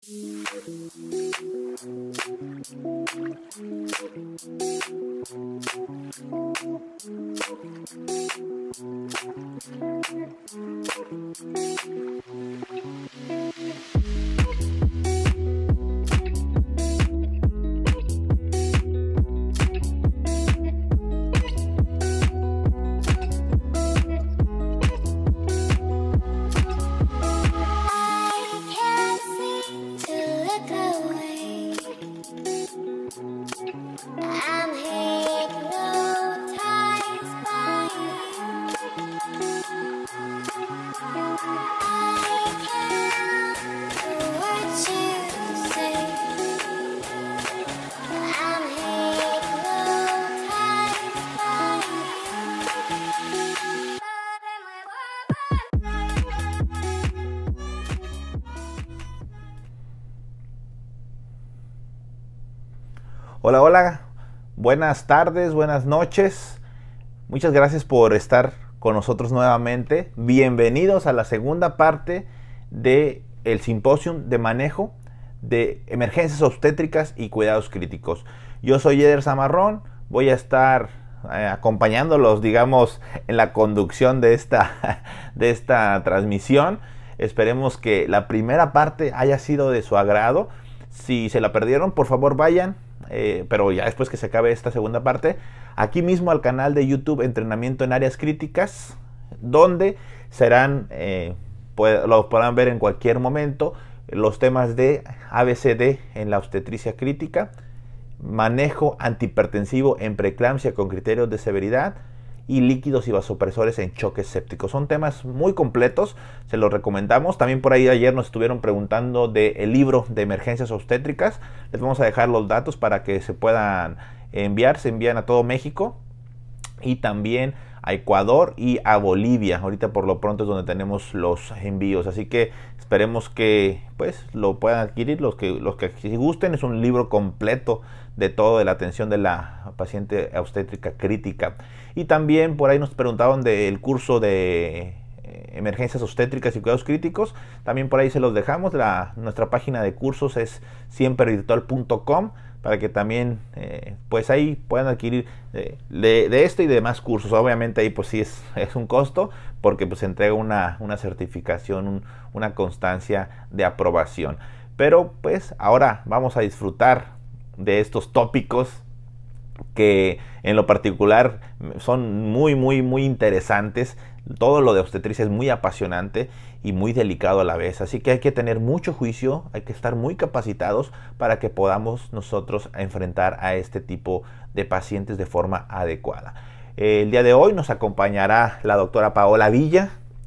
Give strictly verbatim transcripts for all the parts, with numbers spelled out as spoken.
Hola, hola, buenas tardes, buenas noches. Muchas gracias por estar con nosotros nuevamente. Bienvenidos a la segunda parte del simposio de manejo de emergencias obstétricas y cuidados críticos. Yo soy Eder Zamarrón, voy a estar eh, acompañándolos, digamos, en la conducción de esta, de esta transmisión. Esperemos que la primera parte haya sido de su agrado. Si se la perdieron, por favor vayan. Eh, pero ya después que se acabe esta segunda parte, aquí mismo al canal de YouTube Entrenamiento en Áreas Críticas, donde serán, eh, pues, lo podrán ver en cualquier momento, los temas de A B C D en la obstetricia crítica, manejo antihipertensivo en preeclampsia con criterios de severidad y líquidos y vasopresores en choques sépticos. Son temas muy completos, se los recomendamos. También por ahí ayer nos estuvieron preguntando del libro de emergencias obstétricas. Les vamos a dejar los datos para que se puedan enviar. Se envían a todo México y también a Ecuador y a Bolivia. Ahorita por lo pronto es donde tenemos los envíos, así que esperemos que pues lo puedan adquirir los que los que si gusten. Es un libro completo de todo, de la atención de la paciente obstétrica crítica. Y también por ahí nos preguntaban del curso de emergencias obstétricas y cuidados críticos. También por ahí se los dejamos. La, nuestra página de cursos es siempre virtual punto com, para que también eh, pues ahí puedan adquirir eh, de, de este y de más cursos. Obviamente ahí pues sí es, es un costo, porque pues se entrega una, una certificación, un, una constancia de aprobación. Pero pues ahora vamos a disfrutar de estos tópicos que en lo particular son muy muy muy interesantes. Todo lo de obstetricia es muy apasionante y muy delicado a la vez, así que hay que tener mucho juicio, hay que estar muy capacitados para que podamos nosotros enfrentar a este tipo de pacientes de forma adecuada. El día de hoy nos acompañará la doctora Paola Villa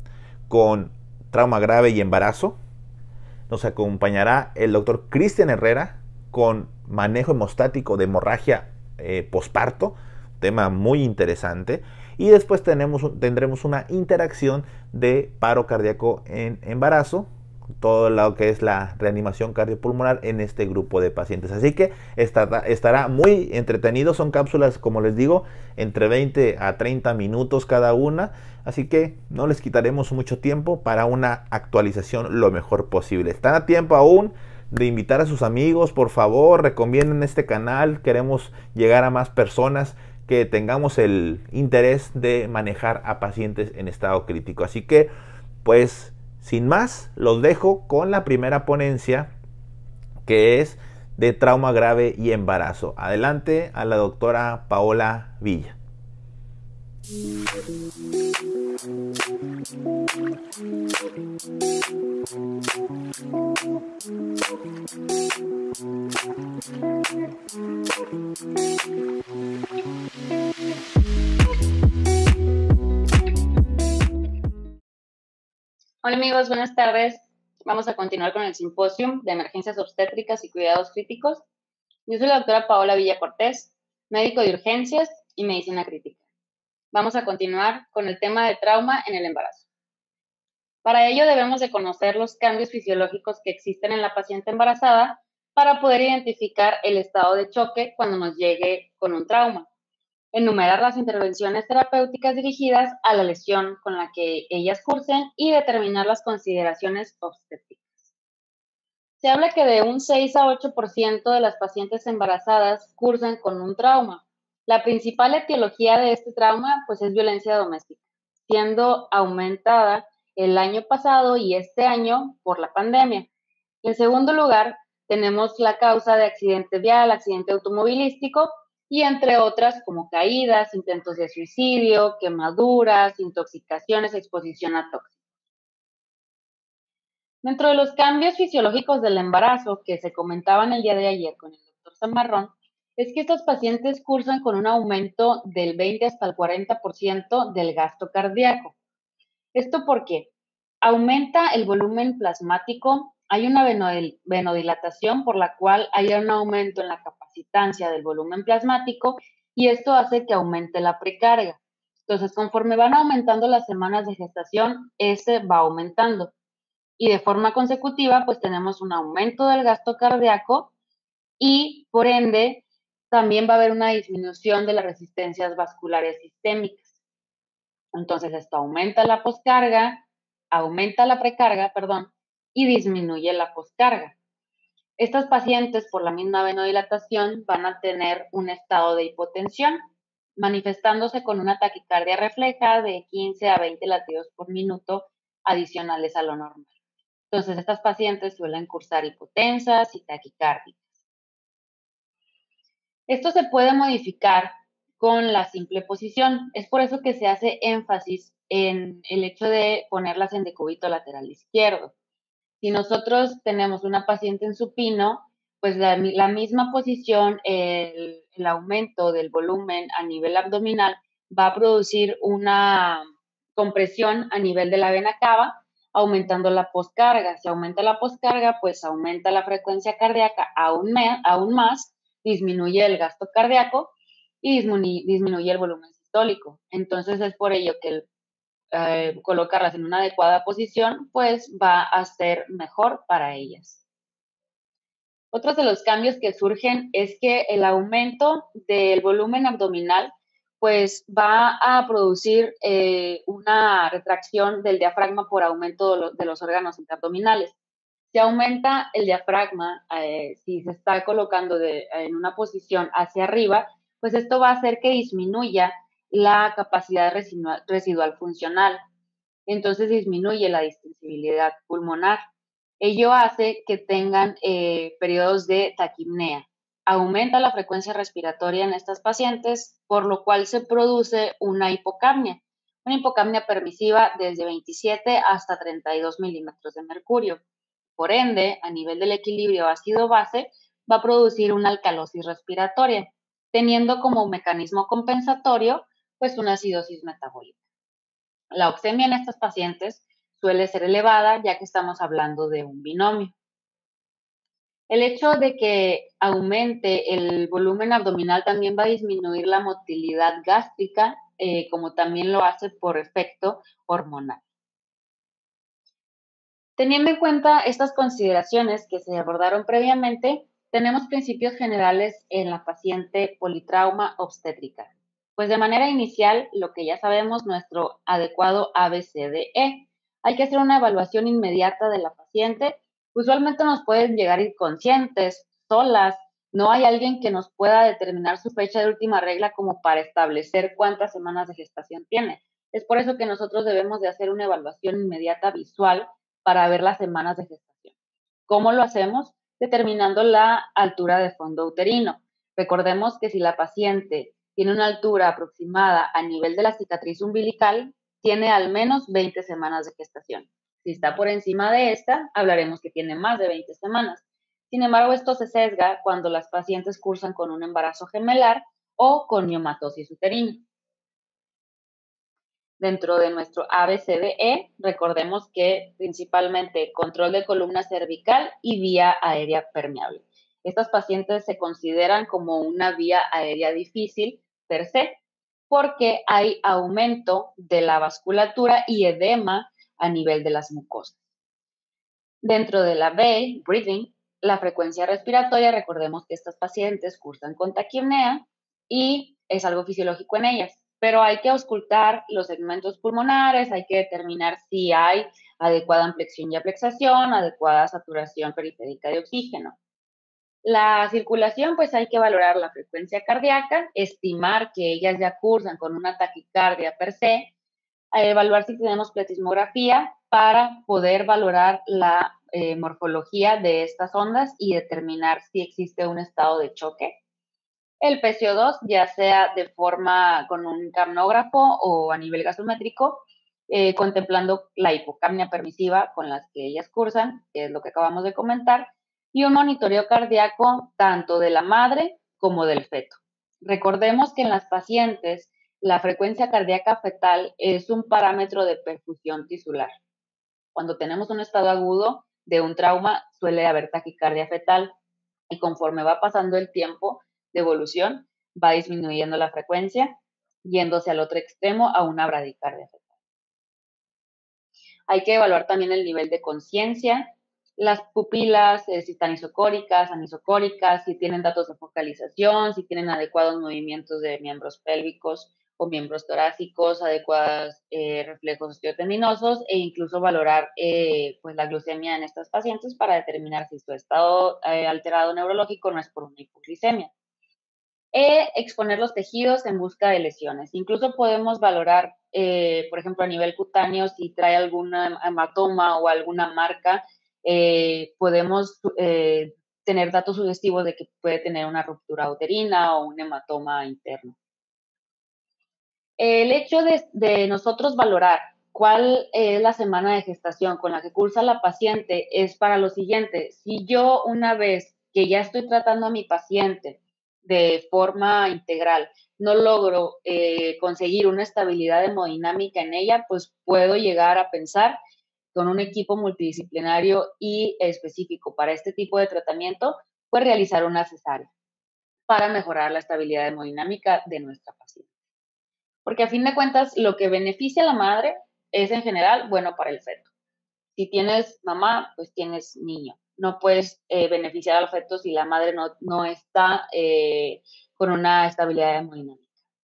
con trauma grave y embarazo. Nos acompañará el doctor Cristian Herrera con manejo hemostático de hemorragia eh, posparto, tema muy interesante. Y después tenemos, tendremos una interacción de paro cardíaco en embarazo, todo lo que es la reanimación cardiopulmonar en este grupo de pacientes. Así que estará, estará muy entretenido. Son cápsulas, como les digo, entre veinte a treinta minutos cada una. Así que no les quitaremos mucho tiempo para una actualización lo mejor posible. Están a tiempo aún de invitar a sus amigos. Por favor, recomienden este canal. Queremos llegar a más personas, que tengamos el interés de manejar a pacientes en estado crítico. Así que, pues, sin más, los dejo con la primera ponencia, que es de trauma grave y embarazo. Adelante a la doctora Paola Villa. Hola amigos, buenas tardes. Vamos a continuar con el simposio de emergencias obstétricas y cuidados críticos. Yo soy la doctora Paola Villa Cortés, médico de urgencias y medicina crítica. Vamos a continuar con el tema de trauma en el embarazo. Para ello debemos de conocer los cambios fisiológicos que existen en la paciente embarazada para poder identificar el estado de choque cuando nos llegue con un trauma. Enumerar las intervenciones terapéuticas dirigidas a la lesión con la que ellas cursen y determinar las consideraciones obstétricas. Se habla que de un seis a ocho por ciento de las pacientes embarazadas cursan con un trauma. La principal etiología de este trauma pues es violencia doméstica, siendo aumentada el año pasado y este año por la pandemia. En segundo lugar, tenemos la causa de accidente vial, accidente automovilístico y entre otras como caídas, intentos de suicidio, quemaduras, intoxicaciones, exposición a tóxicos. Dentro de los cambios fisiológicos del embarazo que se comentaban el día de ayer con el doctor Zamarrón, es que estos pacientes cursan con un aumento del veinte hasta el cuarenta por ciento del gasto cardíaco. ¿Esto por qué? Aumenta el volumen plasmático, hay una venodilatación por la cual hay un aumento en la capacitancia del volumen plasmático y esto hace que aumente la precarga. Entonces, conforme van aumentando las semanas de gestación, ese va aumentando. Y de forma consecutiva, pues tenemos un aumento del gasto cardíaco y por ende también va a haber una disminución de las resistencias vasculares sistémicas. Entonces esto aumenta la poscarga, aumenta la precarga, perdón, y disminuye la poscarga. Estas pacientes por la misma venodilatación van a tener un estado de hipotensión, manifestándose con una taquicardia refleja de quince a veinte latidos por minuto adicionales a lo normal. Entonces, estas pacientes suelen cursar hipotensas y taquicárdicas. Esto se puede modificar con la simple posición. Es por eso que se hace énfasis en el hecho de ponerlas en decúbito lateral izquierdo. Si nosotros tenemos una paciente en supino, pues la, la misma posición, el, el aumento del volumen a nivel abdominal va a producir una compresión a nivel de la vena cava, aumentando la poscarga. Si aumenta la poscarga, pues aumenta la frecuencia cardíaca aún, me, aún más, disminuye el gasto cardíaco y disminuye, disminuye el volumen sistólico. Entonces es por ello que el, eh, colocarlas en una adecuada posición, pues va a ser mejor para ellas. Otros de los cambios que surgen es que el aumento del volumen abdominal pues va a producir eh, una retracción del diafragma por aumento de, lo, de los órganos interabdominales. Si aumenta el diafragma, eh, si se está colocando de, en una posición hacia arriba, pues esto va a hacer que disminuya la capacidad residual, residual funcional. Entonces disminuye la distensibilidad pulmonar. Ello hace que tengan eh, periodos de taquipnea. Aumenta la frecuencia respiratoria en estas pacientes, por lo cual se produce una hipocapnia. Una hipocapnia permisiva desde veintisiete hasta treinta y dos milímetros de mercurio. Por ende, a nivel del equilibrio ácido-base, va a producir una alcalosis respiratoria, teniendo como mecanismo compensatorio pues una acidosis metabólica. La oxemia en estas pacientes suele ser elevada ya que estamos hablando de un binomio. El hecho de que aumente el volumen abdominal también va a disminuir la motilidad gástrica, eh, como también lo hace por efecto hormonal. Teniendo en cuenta estas consideraciones que se abordaron previamente, tenemos principios generales en la paciente politrauma obstétrica. Pues de manera inicial, lo que ya sabemos, nuestro adecuado A B C D E. Hay que hacer una evaluación inmediata de la paciente. Usualmente nos pueden llegar inconscientes, solas. No hay alguien que nos pueda determinar su fecha de última regla como para establecer cuántas semanas de gestación tiene. Es por eso que nosotros debemos de hacer una evaluación inmediata visual para ver las semanas de gestación. ¿Cómo lo hacemos? Determinando la altura de fondo uterino. Recordemos que si la paciente tiene una altura aproximada a nivel de la cicatriz umbilical, tiene al menos veinte semanas de gestación. Si está por encima de esta, hablaremos que tiene más de veinte semanas. Sin embargo, esto se sesga cuando las pacientes cursan con un embarazo gemelar o con miomatosis uterina. Dentro de nuestro A B C D E, recordemos que principalmente control de columna cervical y vía aérea permeable. Estas pacientes se consideran como una vía aérea difícil per se, porque hay aumento de la vasculatura y edema a nivel de las mucosas. Dentro de la B, breathing, la frecuencia respiratoria, recordemos que estas pacientes cursan con taquipnea y es algo fisiológico en ellas. pero hay que auscultar los segmentos pulmonares, hay que determinar si hay adecuada ampliación y aplexación, adecuada saturación periférica de oxígeno. La circulación, pues hay que valorar la frecuencia cardíaca, estimar que ellas ya cursan con una taquicardia per se, evaluar si tenemos pletismografía para poder valorar la eh, morfología de estas ondas y determinar si existe un estado de choque. El P C O dos, ya sea de forma con un capnógrafo o a nivel gasométrico, eh, contemplando la hipocapnia permisiva con las que ellas cursan, que es lo que acabamos de comentar, y un monitoreo cardíaco tanto de la madre como del feto. Recordemos que en las pacientes la frecuencia cardíaca fetal es un parámetro de perfusión tisular. Cuando tenemos un estado agudo de un trauma, suele haber taquicardia fetal y conforme va pasando el tiempo de evolución, va disminuyendo la frecuencia, yéndose al otro extremo a una bradicardia fetal. Hay que evaluar también el nivel de conciencia, las pupilas, eh, si están isocóricas, anisocóricas, si tienen datos de focalización, si tienen adecuados movimientos de miembros pélvicos o miembros torácicos, adecuados eh, reflejos osteotendinosos e incluso valorar eh, pues la glucemia en estas pacientes para determinar si su estado eh, alterado neurológico no es por una hipoglicemia. E exponer los tejidos en busca de lesiones. Incluso podemos valorar, eh, por ejemplo, a nivel cutáneo, si trae alguna hematoma o alguna marca, eh, podemos eh, tener datos sugestivos de que puede tener una ruptura uterina o un hematoma interno. El hecho de, de nosotros valorar cuál es la semana de gestación con la que cursa la paciente es para lo siguiente. Si yo una vez que ya estoy tratando a mi paciente de forma integral no logro eh, conseguir una estabilidad hemodinámica en ella, pues puedo llegar a pensar con un equipo multidisciplinario y específico para este tipo de tratamiento, pues realizar una cesárea para mejorar la estabilidad hemodinámica de nuestra paciente. Porque a fin de cuentas, lo que beneficia a la madre es en general bueno para el feto. Si tienes mamá, pues tienes niño. No puedes eh, beneficiar al feto si la madre no, no está eh, con una estabilidad hemodinámica.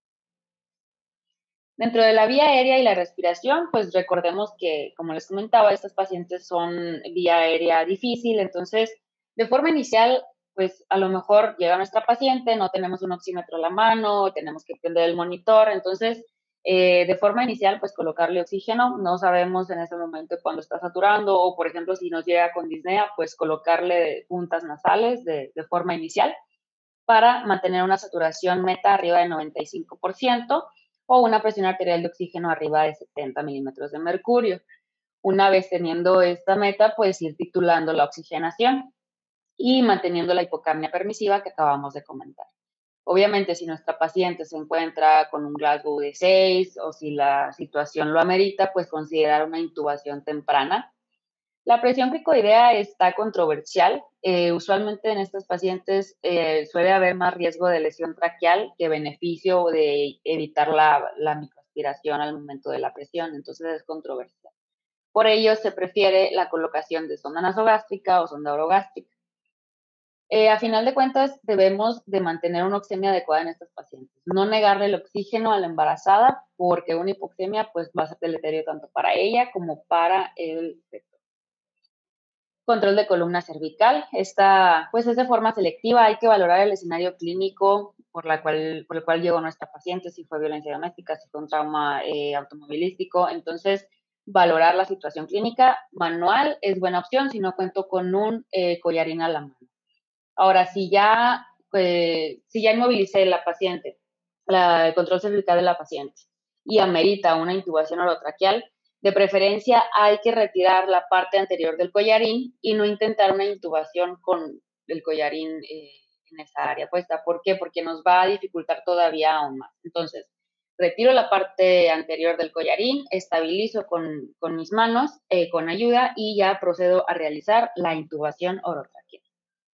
Dentro de la vía aérea y la respiración, pues recordemos que, como les comentaba, estas pacientes son vía aérea difícil, entonces, de forma inicial, pues a lo mejor llega nuestra paciente, no tenemos un oxímetro a la mano, tenemos que prender el monitor, entonces, eh, de forma inicial, pues colocarle oxígeno, no sabemos en ese momento cuándo está saturando, o por ejemplo, si nos llega con disnea, pues colocarle puntas nasales de, de forma inicial para mantener una saturación meta arriba de noventa y cinco por ciento o una presión arterial de oxígeno arriba de setenta milímetros de mercurio. Una vez teniendo esta meta, pues ir titulando la oxigenación y manteniendo la hipocapnia permisiva que acabamos de comentar. Obviamente, si nuestra paciente se encuentra con un Glasgow de seis o si la situación lo amerita, pues considerar una intubación temprana. La presión cricoidea está controversial. Eh, usualmente en estos pacientes eh, suele haber más riesgo de lesión traqueal que beneficio de evitar la, la microaspiración al momento de la presión, entonces es controversial. Por ello se prefiere la colocación de sonda nasogástrica o sonda orogástrica. Eh, a final de cuentas, debemos de mantener una oxemia adecuada en estos pacientes. No negarle el oxígeno a la embarazada porque una hipoxemia pues, va a ser deleterio tanto para ella como para el feto. Control de columna cervical. Esta, pues es de forma selectiva. Hay que valorar el escenario clínico por, la cual, por el cual llegó nuestra paciente, si fue violencia doméstica, si fue un trauma eh, automovilístico. Entonces, valorar la situación clínica manual es buena opción si no cuento con un eh, collarín a la mano. Ahora, si ya, eh, si ya inmovilicé la paciente, la, el control cervical de la paciente y amerita una intubación orotraqueal, de preferencia hay que retirar la parte anterior del collarín y no intentar una intubación con el collarín eh, en esa área puesta. ¿Por qué? Porque nos va a dificultar todavía aún más. Entonces, retiro la parte anterior del collarín, estabilizo con, con mis manos, eh, con ayuda, y ya procedo a realizar la intubación orotraqueal.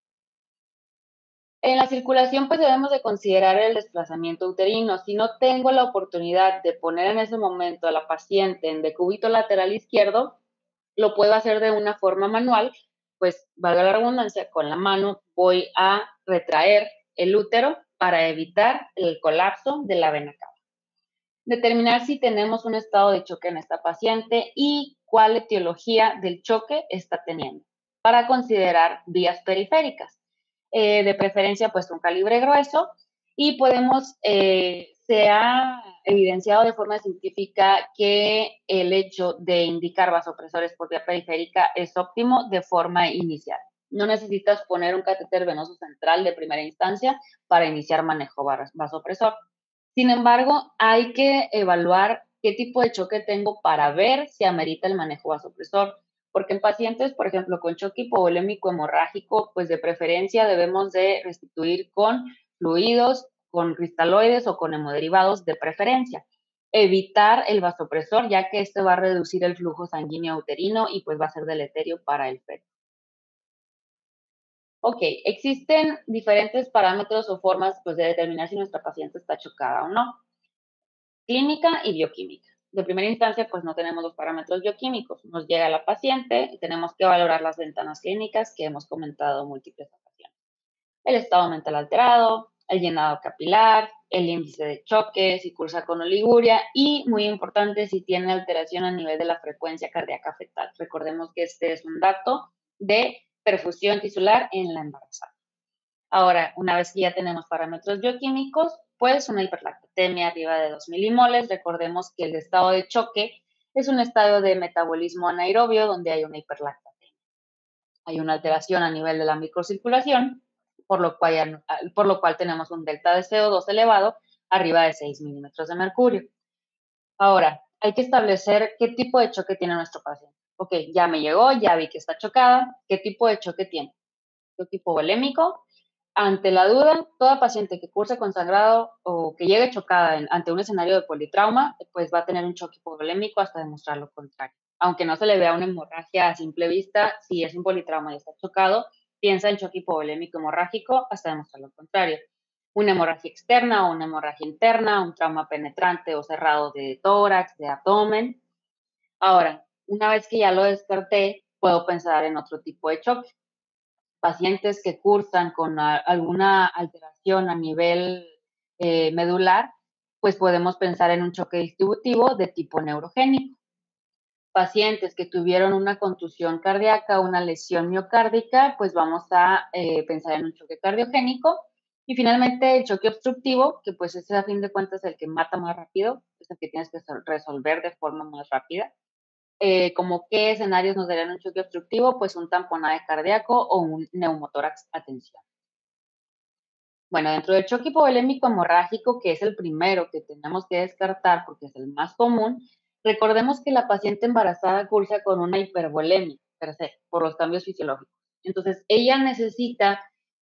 En la circulación, pues debemos de considerar el desplazamiento uterino. Si no tengo la oportunidad de poner en ese momento a la paciente en decúbito lateral izquierdo, lo puedo hacer de una forma manual, pues valga la redundancia, con la mano voy a retraer el útero para evitar el colapso de la vena cava. Determinar si tenemos un estado de choque en esta paciente y cuál etiología del choque está teniendo, para considerar vías periféricas. Eh, de preferencia, pues un calibre grueso, y podemos, eh, se ha evidenciado de forma científica que el hecho de indicar vasopresores por vía periférica es óptimo de forma inicial. No necesitas poner un catéter venoso central de primera instancia para iniciar manejo vasopresor. Sin embargo, hay que evaluar qué tipo de choque tengo para ver si amerita el manejo vasopresor, porque en pacientes, por ejemplo, con choque hipovolémico hemorrágico, pues de preferencia debemos de restituir con fluidos, con cristaloides o con hemoderivados de preferencia. Evitar el vasopresor, ya que este va a reducir el flujo sanguíneo uterino y pues va a ser deleterio para el feto. Ok, existen diferentes parámetros o formas pues, de determinar si nuestra paciente está chocada o no. Clínica y bioquímica. De primera instancia, pues no tenemos los parámetros bioquímicos. Nos llega la paciente y tenemos que valorar las ventanas clínicas que hemos comentado múltiples ocasiones. El estado mental alterado, el llenado capilar, el índice de choque, si cursa con oliguria y, muy importante, si tiene alteración a nivel de la frecuencia cardíaca fetal. Recordemos que este es un dato de perfusión tisular en la embarazada. Ahora, una vez que ya tenemos parámetros bioquímicos, pues una hiperlactatemia arriba de dos milimoles. Recordemos que el estado de choque es un estado de metabolismo anaerobio donde hay una hiperlactatemia. Hay una alteración a nivel de la microcirculación, por lo cual, por lo cual tenemos un delta de C O dos elevado arriba de seis milímetros de mercurio. Ahora, hay que establecer qué tipo de choque tiene nuestro paciente. Ok, ya me llegó, ya vi que está chocada. ¿Qué tipo de choque tiene? ¿Choque hipovolémico? Ante la duda, toda paciente que curse con sangrado o que llegue chocada en, ante un escenario de politrauma, pues va a tener un choque hipovolémico hasta demostrar lo contrario. Aunque no se le vea una hemorragia a simple vista, si es un politrauma y está chocado, piensa en choque hipovolémico hemorrágico hasta demostrar lo contrario. Una hemorragia externa o una hemorragia interna, un trauma penetrante o cerrado de tórax, de abdomen. Ahora, una vez que ya lo descarté, puedo pensar en otro tipo de choque. Pacientes que cursan con a, alguna alteración a nivel eh, medular, pues podemos pensar en un choque distributivo de tipo neurogénico. Pacientes que tuvieron una contusión cardíaca, una lesión miocárdica, pues vamos a eh, pensar en un choque cardiogénico. Y finalmente el choque obstructivo, que pues es a fin de cuentas el que mata más rápido, es el que tienes que resolver de forma más rápida. Eh, como qué escenarios nos darían un choque obstructivo, pues un tamponaje cardíaco o un neumotórax a tensión. Bueno, dentro del choque hipovolémico hemorrágico, que es el primero que tenemos que descartar porque es el más común, recordemos que la paciente embarazada cursa con una hipervolemia, per se, por los cambios fisiológicos. Entonces, ella necesita,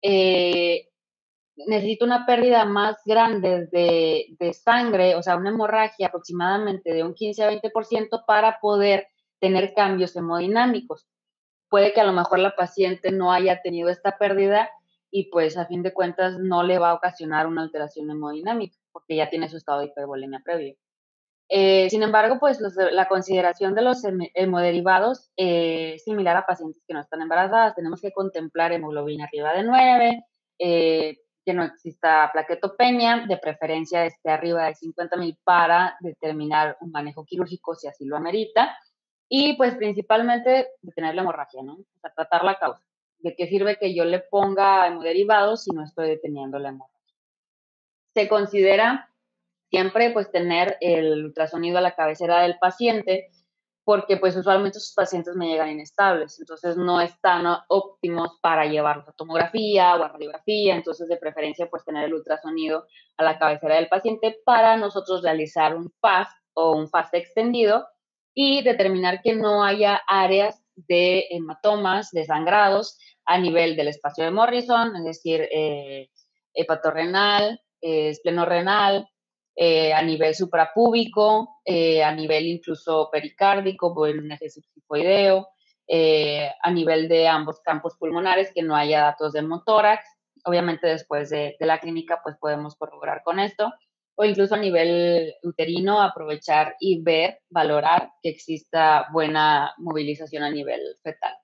eh, necesita una pérdida más grande de, de sangre, o sea, una hemorragia aproximadamente de un quince a veinte por ciento para poder tener cambios hemodinámicos. Puede que a lo mejor la paciente no haya tenido esta pérdida y pues a fin de cuentas no le va a ocasionar una alteración hemodinámica porque ya tiene su estado de hipervolemia previo. Eh, sin embargo, pues los, la consideración de los hemoderivados eh, es similar a pacientes que no están embarazadas. Tenemos que contemplar hemoglobina arriba de nueve, eh, que no exista plaquetopenia, de preferencia esté arriba de cincuenta mil para determinar un manejo quirúrgico si así lo amerita. Y pues principalmente detener la hemorragia, ¿no? O sea, tratar la causa. ¿De qué sirve que yo le ponga hemoderivados si no estoy deteniendo la hemorragia? Se considera siempre pues tener el ultrasonido a la cabecera del paciente porque pues usualmente sus pacientes me llegan inestables, entonces no están óptimos para llevarlos a tomografía o a radiografía, entonces de preferencia pues tener el ultrasonido a la cabecera del paciente para nosotros realizar un FAST o un FAST extendido y determinar que no haya áreas de hematomas, de sangrados a nivel del espacio de Morrison, es decir, eh, hepatorrenal, eh, esplenorrenal, eh, a nivel suprapúbico, eh, a nivel incluso pericárdico, por un eje subsifoideo, eh, a nivel de ambos campos pulmonares, que no haya datos de hemotórax. Obviamente después de, de la clínica pues podemos corroborar con esto, o incluso a nivel uterino aprovechar y ver, valorar que exista buena movilización a nivel fetal.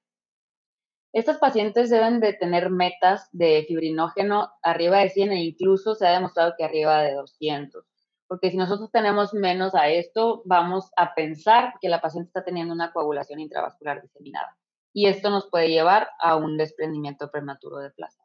Estos pacientes deben de tener metas de fibrinógeno arriba de cien e incluso se ha demostrado que arriba de doscientos. porque si nosotros tenemos menos a esto, vamos a pensar que la paciente está teniendo una coagulación intravascular diseminada. Y esto nos puede llevar a un desprendimiento prematuro de plasma.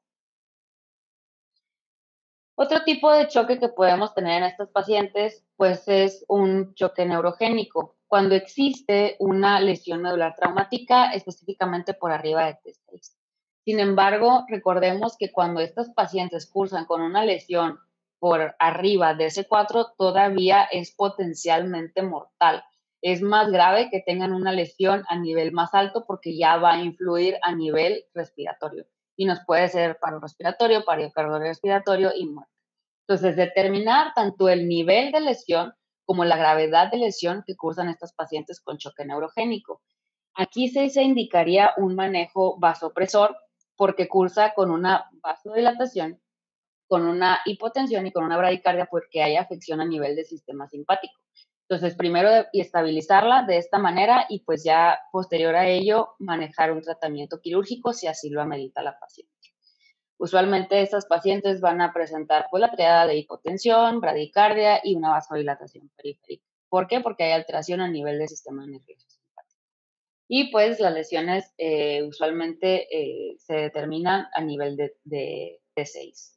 Otro tipo de choque que podemos tener en estos pacientes, pues es un choque neurogénico, cuando existe una lesión medular traumática, específicamente por arriba de T seis. Sin embargo, recordemos que cuando estos pacientes cursan con una lesión por arriba de C cuatro, todavía es potencialmente mortal. Es más grave que tengan una lesión a nivel más alto porque ya va a influir a nivel respiratorio y nos puede ser paro respiratorio, paro cardiorrespiratorio y muerte. Entonces, determinar tanto el nivel de lesión como la gravedad de lesión que cursan estos pacientes con choque neurogénico. Aquí sí se indicaría un manejo vasopresor porque cursa con una vasodilatación, con una hipotensión y con una bradicardia porque hay afección a nivel del sistema simpático. Entonces, primero estabilizarla de esta manera y pues ya posterior a ello manejar un tratamiento quirúrgico si así lo amerita la paciente. Usualmente estas pacientes van a presentar pues la triada de hipotensión, bradicardia y una vasodilatación periférica. ¿Por qué? Porque hay alteración a nivel del sistema nervioso simpático. Y pues las lesiones eh, usualmente eh, se determinan a nivel de, de T seis.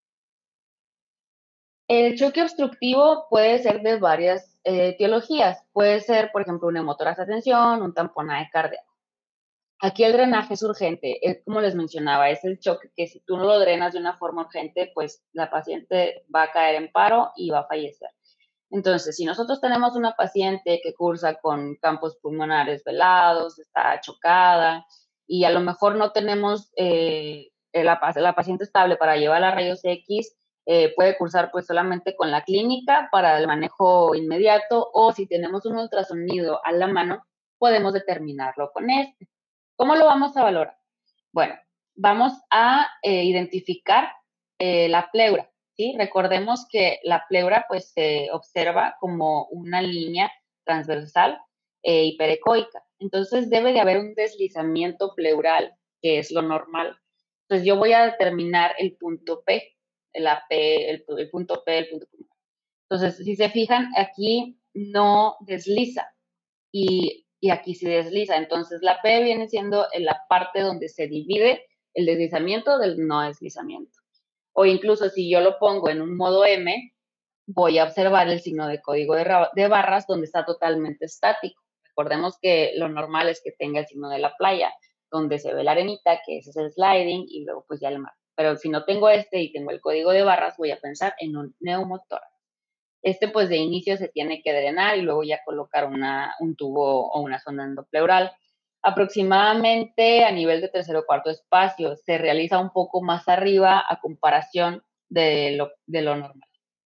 El choque obstructivo puede ser de varias eh, etiologías. Puede ser, por ejemplo, un hemotorax de tensión, un tamponaje cardíaco. Aquí el drenaje es urgente, es como les mencionaba, es el choque que si tú no lo drenas de una forma urgente, pues la paciente va a caer en paro y va a fallecer. Entonces, si nosotros tenemos una paciente que cursa con campos pulmonares velados, está chocada y a lo mejor no tenemos eh, la, la, paciente estable para llevar a rayos X, eh, puede cursar pues solamente con la clínica para el manejo inmediato o si tenemos un ultrasonido a la mano, podemos determinarlo con este. ¿Cómo lo vamos a valorar? Bueno, vamos a eh, identificar eh, la pleura, ¿sí? Recordemos que la pleura pues se observa como una línea transversal e hiperecoica. Entonces debe de haber un deslizamiento pleural, que es lo normal. Entonces yo voy a determinar el punto P, la P, el, el punto P, el punto P. Entonces, si se fijan, aquí no desliza y, y aquí se desliza. Entonces, la P viene siendo en la parte donde se divide el deslizamiento del no deslizamiento. O incluso si yo lo pongo en un modo M, voy a observar el signo de código de, de barras donde está totalmente estático. Recordemos que lo normal es que tenga el signo de la playa, donde se ve la arenita, que ese es el sliding, y luego pues ya el mar. Pero si no tengo este y tengo el código de barras, voy a pensar en un neumotórax. Este pues de inicio se tiene que drenar y luego ya colocar una, un tubo o una sonda endopleural. Aproximadamente a nivel de tercer o cuarto espacio se realiza un poco más arriba a comparación de lo, de lo normal.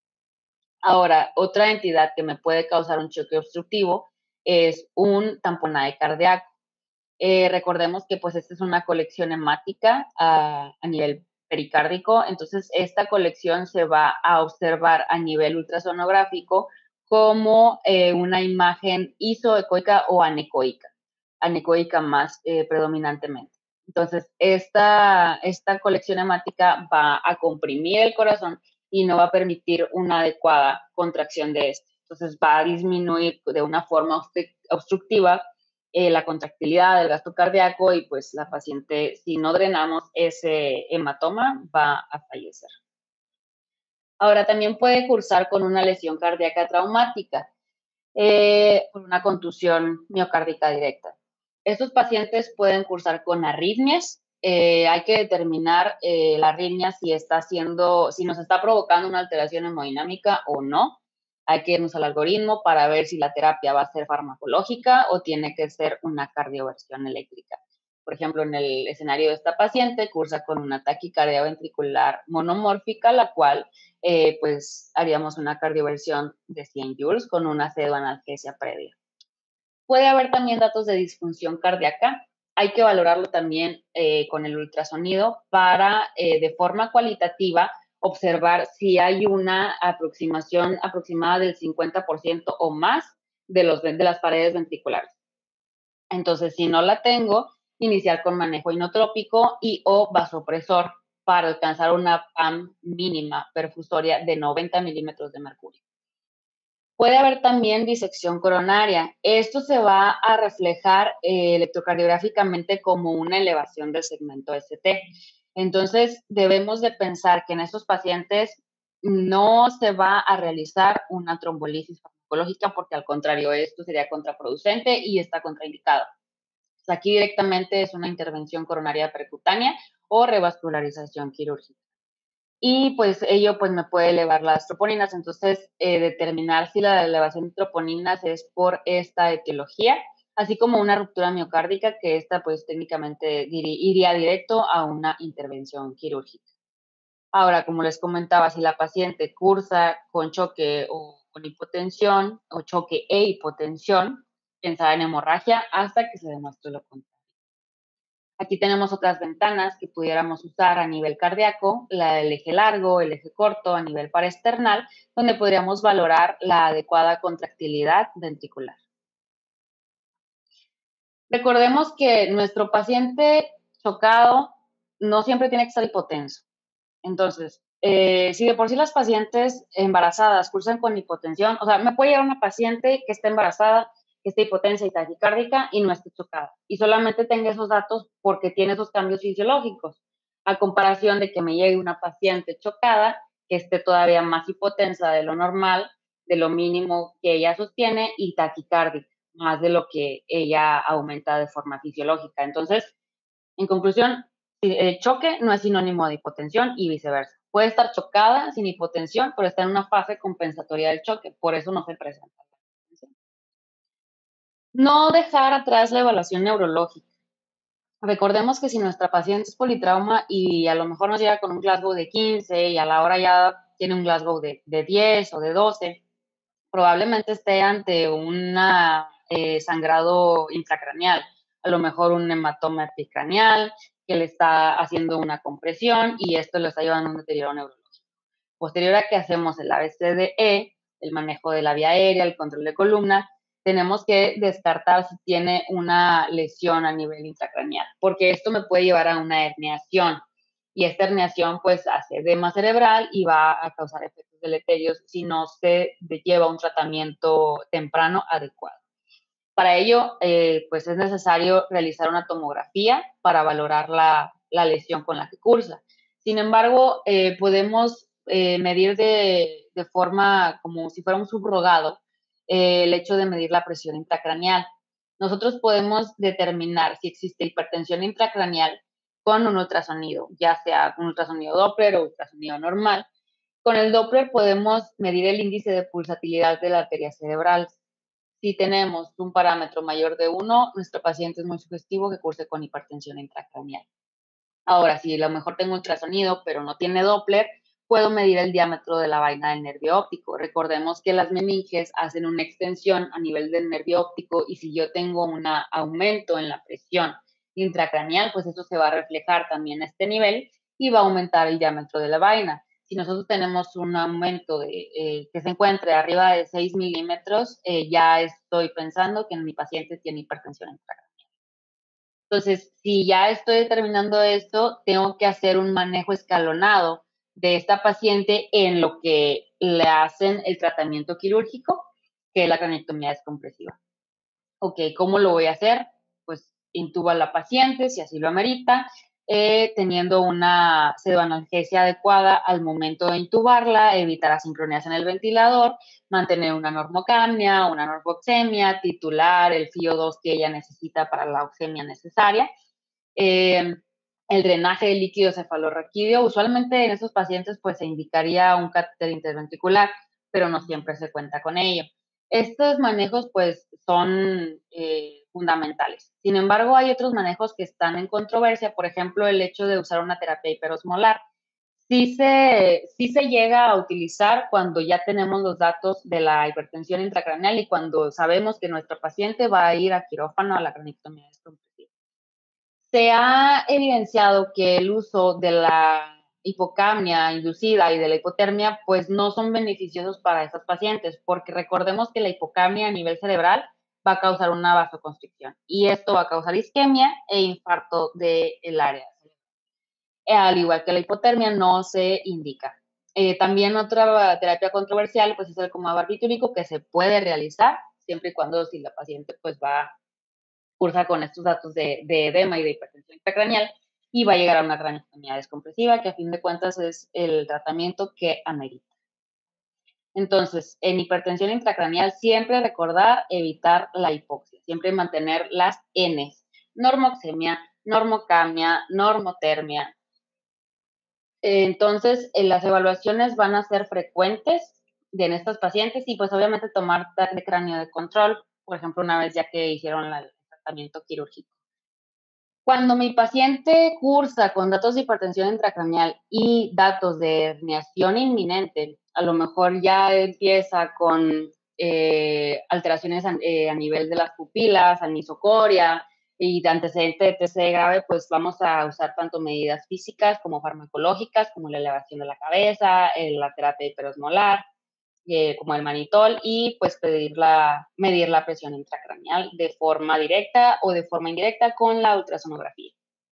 Ahora, otra entidad que me puede causar un choque obstructivo es un tamponaje cardíaco. Eh, recordemos que pues esta es una colección hemática a, a nivel pericárdico, entonces esta colección se va a observar a nivel ultrasonográfico como eh, una imagen isoecoica o anecoica, anecoica más eh, predominantemente. Entonces, esta, esta colección hemática va a comprimir el corazón y no va a permitir una adecuada contracción de este. Entonces, va a disminuir de una forma obstructiva eh, la contractilidad del gasto cardíaco y pues la paciente, si no drenamos ese hematoma, va a fallecer. Ahora, también puede cursar con una lesión cardíaca traumática, eh, por una contusión miocárdica directa. Estos pacientes pueden cursar con arritmias. Eh, hay que determinar eh, la arritmia si está haciendo, si nos está provocando una alteración hemodinámica o no. Hay que irnos al algoritmo para ver si la terapia va a ser farmacológica o tiene que ser una cardioversión eléctrica. Por ejemplo, en el escenario de esta paciente, cursa con una taquicardia ventricular monomórfica, la cual eh, pues haríamos una cardioversión de cien joules con una pseudoanalgesia previa. Puede haber también datos de disfunción cardíaca. Hay que valorarlo también eh, con el ultrasonido para, eh, de forma cualitativa, observar si hay una aproximación aproximada del cincuenta por ciento o más de, los, de las paredes ventriculares. Entonces, si no la tengo, iniciar con manejo inotrópico y o vasopresor para alcanzar una P A M mínima perfusoria de noventa milímetros de mercurio. Puede haber también disección coronaria. Esto se va a reflejar eh, electrocardiográficamente como una elevación del segmento S T. Entonces, debemos de pensar que en estos pacientes no se va a realizar una trombolisis farmacológica porque al contrario, esto sería contraproducente y está contraindicado. Aquí directamente es una intervención coronaria percutánea o revascularización quirúrgica. Y pues ello pues me puede elevar las troponinas. Entonces, eh, determinar si la elevación de troponinas es por esta etiología, así como una ruptura miocárdica, que esta pues técnicamente iría directo a una intervención quirúrgica. Ahora, como les comentaba, si la paciente cursa con choque o con hipotensión, o choque e hipotensión, pensar en hemorragia hasta que se demuestre lo contrario. Aquí tenemos otras ventanas que pudiéramos usar a nivel cardíaco, la del eje largo, el eje corto, a nivel paraesternal, donde podríamos valorar la adecuada contractilidad ventricular. Recordemos que nuestro paciente chocado no siempre tiene que estar hipotenso. Entonces, eh, si de por sí las pacientes embarazadas cursan con hipotensión, o sea, me puede llegar una paciente que está embarazada, que esté hipotensa y taquicárdica y no esté chocada, y solamente tenga esos datos porque tiene esos cambios fisiológicos, a comparación de que me llegue una paciente chocada que esté todavía más hipotensa de lo normal, de lo mínimo que ella sostiene, y taquicárdica, más de lo que ella aumenta de forma fisiológica. Entonces, en conclusión, el choque no es sinónimo de hipotensión y viceversa. Puede estar chocada sin hipotensión, pero está en una fase compensatoria del choque, por eso no se presenta la hipotensión. No dejar atrás la evaluación neurológica. Recordemos que si nuestra paciente es politrauma y a lo mejor nos llega con un Glasgow de quince y a la hora ya tiene un Glasgow de, de diez o de doce, probablemente esté ante un eh, sangrado intracraneal, a lo mejor un hematoma epicraneal que le está haciendo una compresión y esto le está llevando a un deterioro neurológico. Posterior a que hacemos el A B C D E, el manejo de la vía aérea, el control de columna, tenemos que descartar si tiene una lesión a nivel intracraneal, porque esto me puede llevar a una herniación y esta herniación pues hace edema cerebral y va a causar efectos deleterios si no se lleva un tratamiento temprano adecuado. Para ello, eh, pues es necesario realizar una tomografía para valorar la, la lesión con la que cursa. Sin embargo, eh, podemos eh, medir de, de forma como si fuera un subrogado eh, el hecho de medir la presión intracraneal. Nosotros podemos determinar si existe hipertensión intracraneal con un ultrasonido, ya sea un ultrasonido Doppler o ultrasonido normal. Con el Doppler podemos medir el índice de pulsatilidad de la arteria cerebral. Si tenemos un parámetro mayor de uno, nuestro paciente es muy sugestivo que curse con hipertensión intracraneal. Ahora, si a lo mejor tengo ultrasonido, pero no tiene Doppler, puedo medir el diámetro de la vaina del nervio óptico. Recordemos que las meninges hacen una extensión a nivel del nervio óptico y si yo tengo un aumento en la presión intracraneal, pues eso se va a reflejar también a este nivel y va a aumentar el diámetro de la vaina. Si nosotros tenemos un aumento de, eh, que se encuentre arriba de seis milímetros, eh, ya estoy pensando que mi paciente tiene hipertensión intracraneal. Entonces, si ya estoy determinando esto, tengo que hacer un manejo escalonado de esta paciente en lo que le hacen el tratamiento quirúrgico, que es la craniectomía descompresiva. Ok, ¿cómo lo voy a hacer? Pues intuba a la paciente, si así lo amerita, eh, teniendo una pseudoanalgesia adecuada al momento de intubarla, evitar asincronías en el ventilador, mantener una normocapnia, una normoxemia, titular el F I O dos que ella necesita para la oxemia necesaria. Eh, el drenaje de líquido cefalorraquídeo, usualmente en estos pacientes pues se indicaría un catéter interventricular, pero no siempre se cuenta con ello. Estos manejos pues son eh, fundamentales. Sin embargo, hay otros manejos que están en controversia, por ejemplo, el hecho de usar una terapia hiperosmolar. Sí se, sí se llega a utilizar cuando ya tenemos los datos de la hipertensión intracraneal y cuando sabemos que nuestro paciente va a ir a quirófano a la craniectomía descompresiva. Se ha evidenciado que el uso de la hipocapnia inducida y de la hipotermia pues no son beneficiosos para estos pacientes, porque recordemos que la hipocapnia a nivel cerebral va a causar una vasoconstricción y esto va a causar isquemia e infarto del área cerebral. Al igual que la hipotermia no se indica. Eh, también otra terapia controversial, pues es el coma barbitúrico, que se puede realizar siempre y cuando si la paciente pues va, cursa con estos datos de, de edema y de hipertensión intracraneal y va a llegar a una craneotomía descompresiva, que a fin de cuentas es el tratamiento que amerita. Entonces, en hipertensión intracraneal siempre recordar evitar la hipoxia, siempre mantener las Ns, normoxemia, normocamia, normotermia. Entonces, eh, las evaluaciones van a ser frecuentes de en estos pacientes y pues obviamente tomar TAC de cráneo de control, por ejemplo, una vez ya que hicieron la, el tratamiento quirúrgico. Cuando mi paciente cursa con datos de hipertensión intracraneal y datos de herniación inminente, a lo mejor ya empieza con eh, alteraciones a, eh, a nivel de las pupilas, anisocoria y de antecedente de T C grave, pues vamos a usar tanto medidas físicas como farmacológicas, como la elevación de la cabeza, eh, la terapia hiperosmolar, eh, como el manitol, y pues pedir la, medir la presión intracraneal de forma directa o de forma indirecta con la ultrasonografía.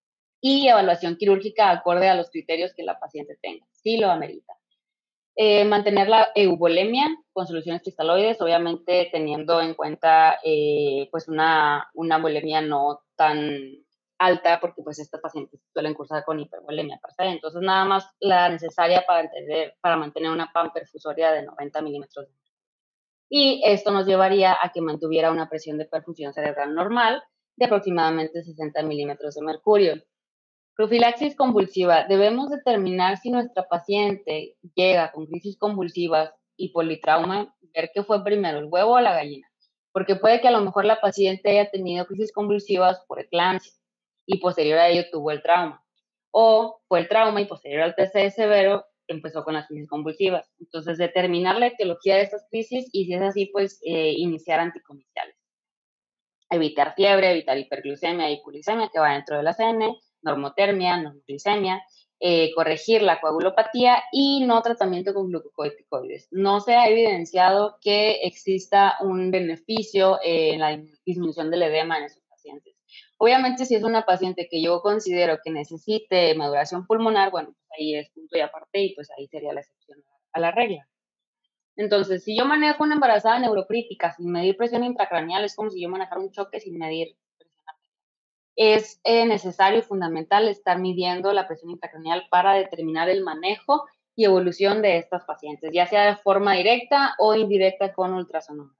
Y evaluación quirúrgica acorde a los criterios que la paciente tenga, si lo amerita. Eh, mantener la eubolemia con soluciones cristaloides, obviamente teniendo en cuenta eh, pues una, una bulimia no tan alta, porque pues estas pacientes suelen cursar con hipervolemia per se. Entonces, nada más la necesaria para, entender, para mantener una P A M perfusoria de noventa milímetros. Y esto nos llevaría a que mantuviera una presión de perfusión cerebral normal de aproximadamente sesenta milímetros de mercurio. Profilaxis convulsiva. Debemos determinar si nuestra paciente llega con crisis convulsivas y politrauma, ver qué fue primero, el huevo o la gallina. Porque puede que a lo mejor la paciente haya tenido crisis convulsivas por eclampsia y posterior a ello tuvo el trauma. O fue el trauma y posterior al T C severo empezó con las crisis convulsivas. Entonces, determinar la etiología de estas crisis y si es así, pues eh, iniciar anticomiciales. Evitar fiebre, evitar hiperglucemia y hipolicemia que va dentro de la C N, normotermia, normoglicemia, eh, corregir la coagulopatía y no tratamiento con glucocorticoides. No se ha evidenciado que exista un beneficio en la disminución del edema en esos pacientes. Obviamente, si es una paciente que yo considero que necesite maduración pulmonar, bueno, pues ahí es punto y aparte y pues ahí sería la excepción a la regla. Entonces, si yo manejo una embarazada neurocrítica sin medir presión intracraneal, es como si yo manejara un choque sin medir presión arterial. Es eh, necesario y fundamental estar midiendo la presión intracraneal para determinar el manejo y evolución de estas pacientes, ya sea de forma directa o indirecta con ultrasonografía.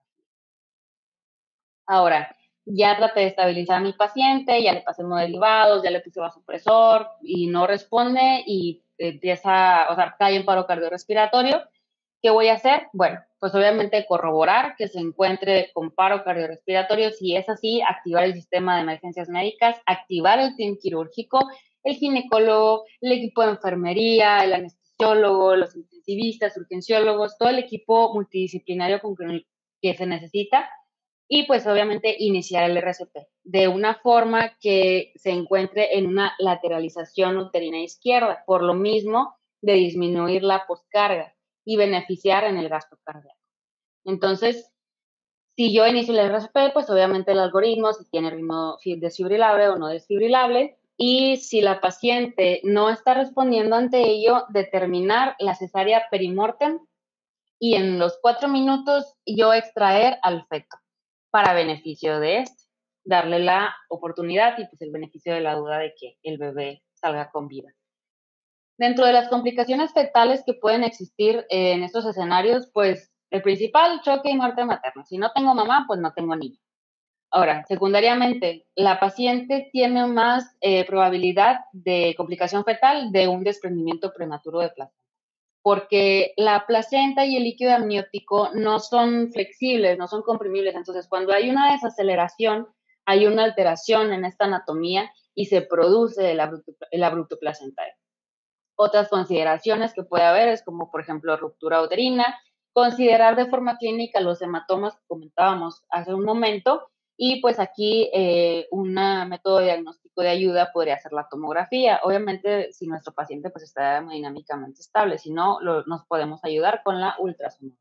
Ahora, ya traté de estabilizar a mi paciente, ya le pasé hemoderivados, ya le puse vasopresor y no responde y empieza, o sea, cae en paro cardiorrespiratorio. ¿Qué voy a hacer? Bueno, pues obviamente corroborar que se encuentre con paro cardiorrespiratorio. Si es así, activar el sistema de emergencias médicas, activar el team quirúrgico, el ginecólogo, el equipo de enfermería, el anestesiólogo, los intensivistas, urgenciólogos, todo el equipo multidisciplinario con que, que se necesita. Y pues obviamente iniciar el R C P de una forma que se encuentre en una lateralización uterina izquierda, por lo mismo de disminuir la poscarga y beneficiar en el gasto cardíaco. Entonces, si yo inicio el R C P, pues obviamente el algoritmo, si tiene ritmo desfibrilable o no desfibrilable, y si la paciente no está respondiendo ante ello, determinar la cesárea perimortem y en los cuatro minutos yo extraer al feto para beneficio de este, darle la oportunidad y pues el beneficio de la duda de que el bebé salga con vida. Dentro de las complicaciones fetales que pueden existir en estos escenarios, pues el principal, choque y muerte materna. Si no tengo mamá, pues no tengo niño. Ahora, secundariamente, la paciente tiene más eh, probabilidad de complicación fetal de un desprendimiento prematuro de placenta, porque la placenta y el líquido amniótico no son flexibles, no son comprimibles. Entonces, cuando hay una desaceleración, hay una alteración en esta anatomía y se produce el abrupto, el abrupto placentario. Otras consideraciones que puede haber es como, por ejemplo, ruptura uterina, considerar de forma clínica los hematomas que comentábamos hace un momento, y pues aquí eh, un método de diagnóstico de ayuda podría ser la tomografía. Obviamente, si nuestro paciente pues está hemodinámicamente estable, si no, lo, nos podemos ayudar con la ultrasonografía.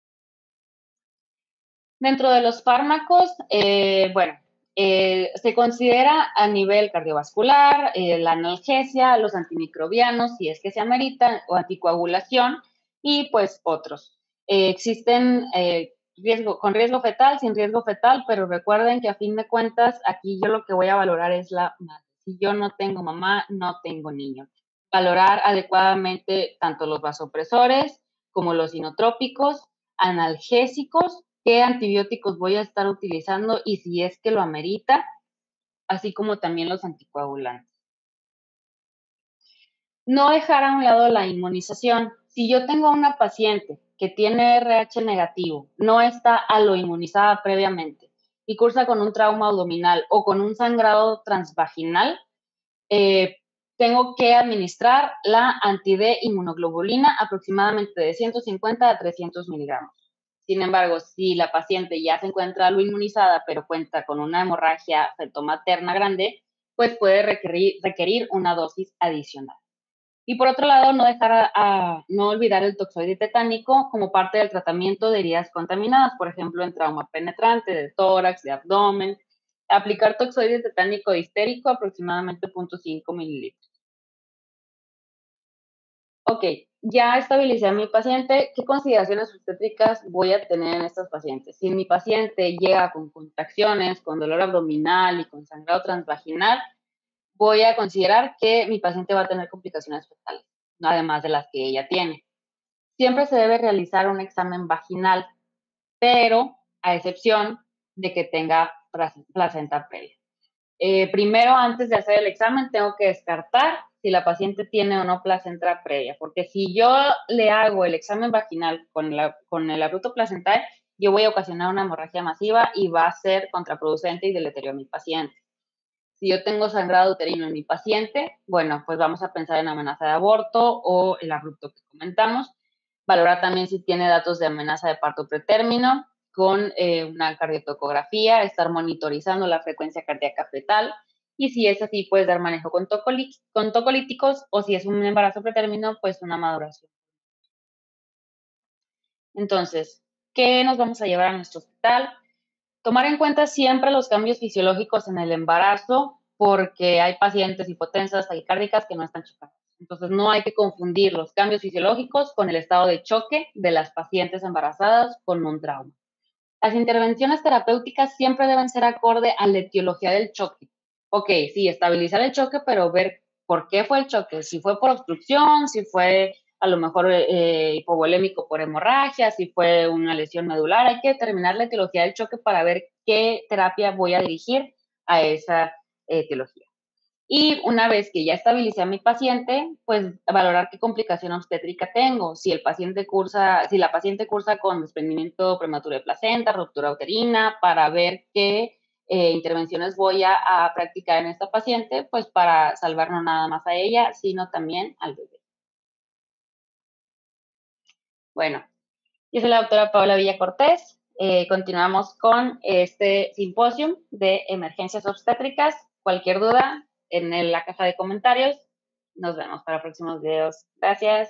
Dentro de los fármacos, eh, bueno, eh, se considera a nivel cardiovascular, eh, la analgesia, los antimicrobianos, si es que se amerita, o anticoagulación, y pues otros. Eh, existen eh, riesgo, con riesgo fetal, sin riesgo fetal, pero recuerden que a fin de cuentas aquí yo lo que voy a valorar es la madre. Si yo no tengo mamá, no tengo niño. Valorar adecuadamente tanto los vasopresores como los inotrópicos, analgésicos, qué antibióticos voy a estar utilizando y si es que lo amerita, así como también los anticoagulantes. No dejar a un lado la inmunización. Si yo tengo una paciente que tiene R H negativo, no está aloinmunizada previamente y cursa con un trauma abdominal o con un sangrado transvaginal, eh, tengo que administrar la anti-D inmunoglobulina aproximadamente de ciento cincuenta a trescientos miligramos. Sin embargo, si la paciente ya se encuentra aloinmunizada, pero cuenta con una hemorragia fetomaterna grande, pues puede requerir, requerir una dosis adicional. Y por otro lado, no dejar a, a, no olvidar el toxoide tetánico como parte del tratamiento de heridas contaminadas, por ejemplo, en trauma penetrante, de tórax, de abdomen. Aplicar toxoide tetánico histérico aproximadamente cero punto cinco mililitros. Ok, ya estabilicé a mi paciente. ¿Qué consideraciones obstétricas voy a tener en estos pacientes? Si mi paciente llega con contracciones, con dolor abdominal y con sangrado transvaginal, voy a considerar que mi paciente va a tener complicaciones fetales, además de las que ella tiene. Siempre se debe realizar un examen vaginal, pero a excepción de que tenga placenta previa. Eh, primero, antes de hacer el examen, tengo que descartar si la paciente tiene o no placenta previa, porque si yo le hago el examen vaginal con, la, con el abrupto placental, yo voy a ocasionar una hemorragia masiva y va a ser contraproducente y deleterio a mi paciente. Si yo tengo sangrado uterino en mi paciente, bueno, pues vamos a pensar en amenaza de aborto o el abrupto que comentamos. Valorar también si tiene datos de amenaza de parto pretérmino con eh, una cardiotocografía, estar monitorizando la frecuencia cardíaca fetal y si es así, puedes dar manejo con, con tocolíticos o si es un embarazo pretérmino, pues una maduración. Entonces, ¿qué nos vamos a llevar a nuestro hospital? Tomar en cuenta siempre los cambios fisiológicos en el embarazo, porque hay pacientes hipotensas, taquicárdicas que no están chocadas. Entonces, no hay que confundir los cambios fisiológicos con el estado de choque de las pacientes embarazadas con un trauma. Las intervenciones terapéuticas siempre deben ser acorde a la etiología del choque. Ok, sí, estabilizar el choque, pero ver por qué fue el choque, si fue por obstrucción, si fue a lo mejor eh, hipovolémico por hemorragia, si fue una lesión medular. Hay que determinar la etiología del choque para ver qué terapia voy a dirigir a esa etiología. Y una vez que ya estabilicé a mi paciente, pues valorar qué complicación obstétrica tengo. Si el paciente cursa, si la paciente cursa con desprendimiento prematuro de placenta, ruptura uterina, para ver qué eh, intervenciones voy a, a practicar en esta paciente, pues para salvar no nada más a ella, sino también al bebé. Bueno, yo soy la doctora Paola Villa Cortés. Eh, continuamos con este simposio de emergencias obstétricas. Cualquier duda, en la caja de comentarios. Nos vemos para próximos videos. Gracias.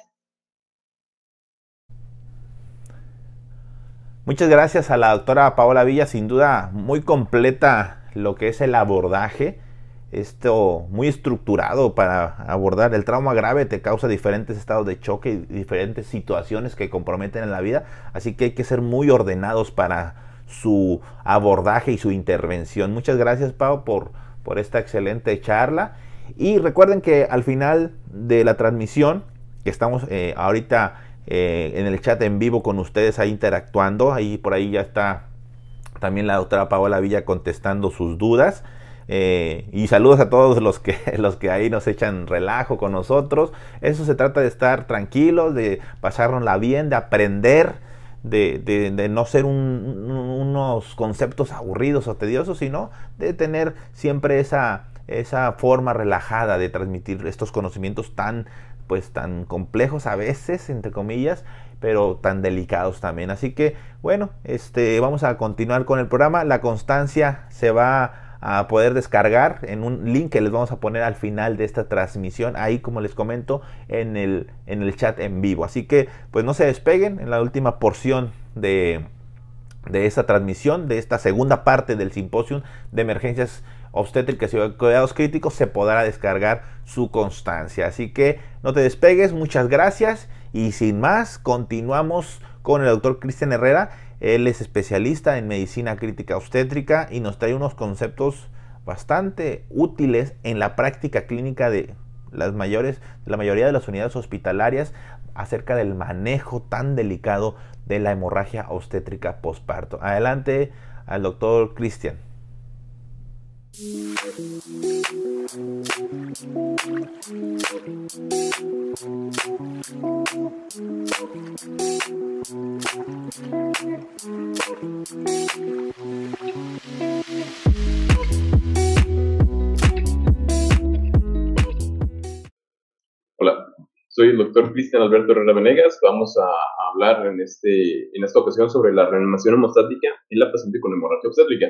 Muchas gracias a la doctora Paola Villa, sin duda muy completa lo que es el abordaje, esto muy estructurado para abordar el trauma grave. Te causa diferentes estados de choque y diferentes situaciones que comprometen en la vida, así que hay que ser muy ordenados para su abordaje y su intervención. Muchas gracias, Pau, por, por esta excelente charla. Y recuerden que al final de la transmisión, que estamos eh, ahorita eh, en el chat en vivo con ustedes ahí interactuando, ahí por ahí ya está también la doctora Paola Villa contestando sus dudas. Eh, y saludos a todos los que, los que ahí nos echan relajo con nosotros. Eso se trata de estar tranquilos, de pasárnosla bien, de aprender, de, de, de no ser un, unos conceptos aburridos o tediosos, sino de tener siempre esa, esa forma relajada de transmitir estos conocimientos tan, pues, tan complejos a veces, entre comillas, pero tan delicados también. Así que, bueno, este, vamos a continuar con el programa. La constancia se va a poder descargar en un link que les vamos a poner al final de esta transmisión, ahí como les comento en el, en el chat en vivo. Así que pues no se despeguen. En la última porción de, de esta transmisión, de esta segunda parte del simposio de emergencias obstétricas y cuidados críticos, se podrá descargar su constancia. Así que no te despegues, muchas gracias Y sin más, continuamos con el doctor Cristian Herrera. Él es especialista en medicina crítica obstétrica y nos trae unos conceptos bastante útiles en la práctica clínica de las mayores, la mayoría de las unidades hospitalarias acerca del manejo tan delicado de la hemorragia obstétrica posparto. Adelante al doctor Cristian. Hola, soy el doctor Cristian Alberto Herrera Venegas. Vamos a, a hablar en, este, en esta ocasión sobre la reanimación hemostática en la paciente con hemorragia obstétrica.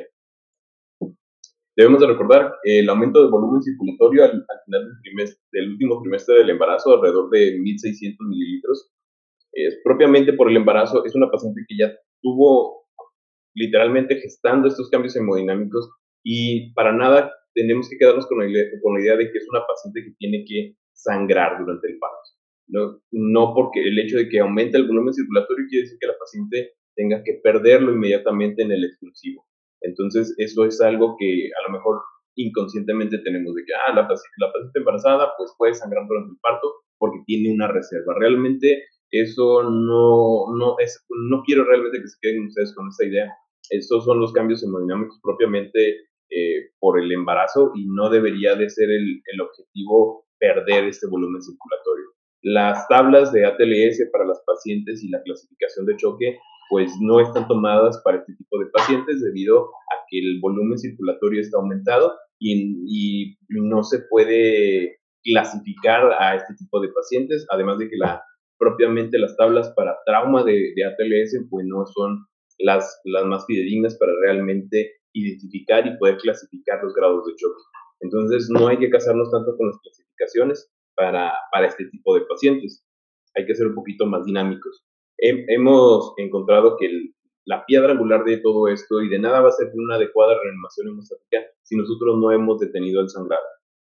Debemos de recordar el aumento de volumen circulatorio al, al final del, trimestre, del último trimestre del embarazo, alrededor de mil seiscientos mililitros. Es, propiamente por el embarazo, es una paciente que ya tuvo literalmente gestando estos cambios hemodinámicos y para nada tenemos que quedarnos con la, con la idea de que es una paciente que tiene que sangrar durante el parto. No, no porque el hecho de que aumente el volumen circulatorio quiere decir que la paciente tenga que perderlo inmediatamente en el expulsivo. Entonces, eso es algo que a lo mejor inconscientemente tenemos de que, ah, la paciente, la paciente embarazada pues puede sangrar durante el parto porque tiene una reserva. Realmente eso no, no, es, no quiero realmente que se queden ustedes con esta idea. Estos son los cambios hemodinámicos propiamente eh, por el embarazo y no debería de ser el, el objetivo perder este volumen circulatorio. Las tablas de A T L S para las pacientes y la clasificación de choque pues no están tomadas para este tipo de pacientes debido a que el volumen circulatorio está aumentado y, y no se puede clasificar a este tipo de pacientes, además de que la, propiamente las tablas para trauma de, de A T L S pues no son las, las más fidedignas para realmente identificar y poder clasificar los grados de choque. Entonces no hay que casarnos tanto con las clasificaciones para, para este tipo de pacientes. Hay que ser un poquito más dinámicos. He, hemos encontrado que el, la piedra angular de todo esto y de nada va a ser una adecuada reanimación hemostática si nosotros no hemos detenido el sangrado.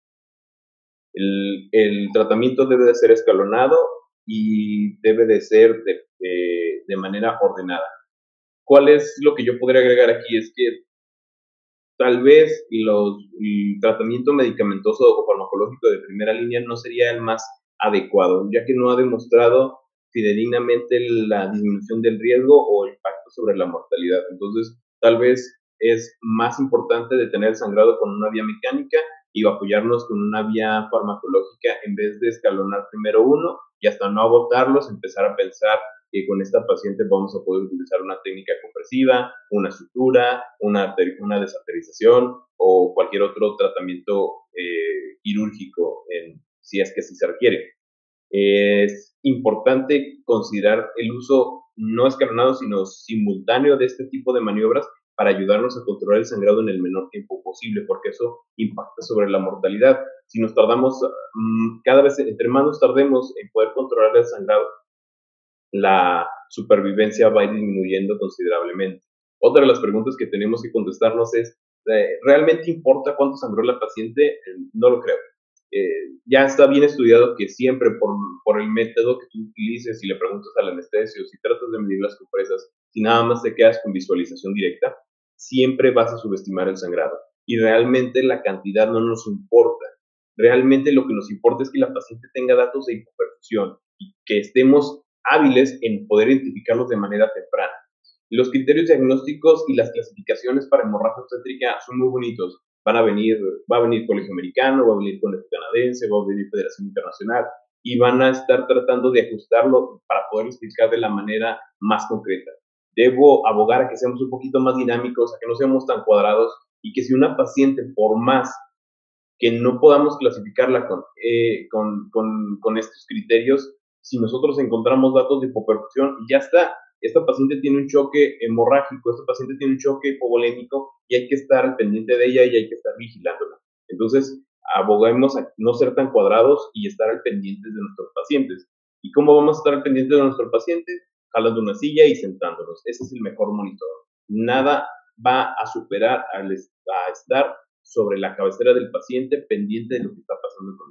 El, el tratamiento debe de ser escalonado y debe de ser de, de, de manera ordenada. ¿Cuál es lo que yo podría agregar aquí? Es que tal vez los, el tratamiento medicamentoso o farmacológico de primera línea no sería el más adecuado, ya que no ha demostrado fidedignamente la disminución del riesgo o el impacto sobre la mortalidad. Entonces, tal vez es más importante detener el sangrado con una vía mecánica y apoyarnos con una vía farmacológica en vez de escalonar primero uno y hasta no agotarlos, empezar a pensar que con esta paciente vamos a poder utilizar una técnica compresiva, una sutura, una, una desarterización o cualquier otro tratamiento eh, quirúrgico, en, si es que sí se requiere. Es importante considerar el uso no escalonado, sino simultáneo de este tipo de maniobras para ayudarnos a controlar el sangrado en el menor tiempo posible, porque eso impacta sobre la mortalidad. Si nos tardamos, cada vez, entre más nos tardemos en poder controlar el sangrado, la supervivencia va a ir disminuyendo considerablemente. Otra de las preguntas que tenemos que contestarnos es, ¿realmente importa cuánto sangró la paciente? No lo creo. Eh, ya está bien estudiado que siempre por, por el método que tú utilices, si le preguntas al anestesio, si tratas de medir las compresas, si nada más te quedas con visualización directa, siempre vas a subestimar el sangrado. Y realmente la cantidad no nos importa. Realmente lo que nos importa es que la paciente tenga datos de hipoperfusión y que estemos hábiles en poder identificarlos de manera temprana. Los criterios diagnósticos y las clasificaciones para hemorragia obstétrica son muy bonitos. Van a venir, va a venir Colegio Americano, va a venir Colegio Canadiense, va a venir Federación Internacional y van a estar tratando de ajustarlo para poder explicar de la manera más concreta. Debo abogar a que seamos un poquito más dinámicos, a que no seamos tan cuadrados y que si una paciente, por más que no podamos clasificarla con, eh, con, con, con estos criterios, si nosotros encontramos datos de hipoperfusión, ya está. Esta paciente tiene un choque hemorrágico, esta paciente tiene un choque hipovolémico y hay que estar al pendiente de ella y hay que estar vigilándola. Entonces, aboguemos a no ser tan cuadrados y estar al pendiente de nuestros pacientes. ¿Y cómo vamos a estar al pendiente de nuestros pacientes? Jalando una silla y sentándonos. Ese es el mejor monitor. Nada va a superar al a estar sobre la cabecera del paciente pendiente de lo que está pasando con él.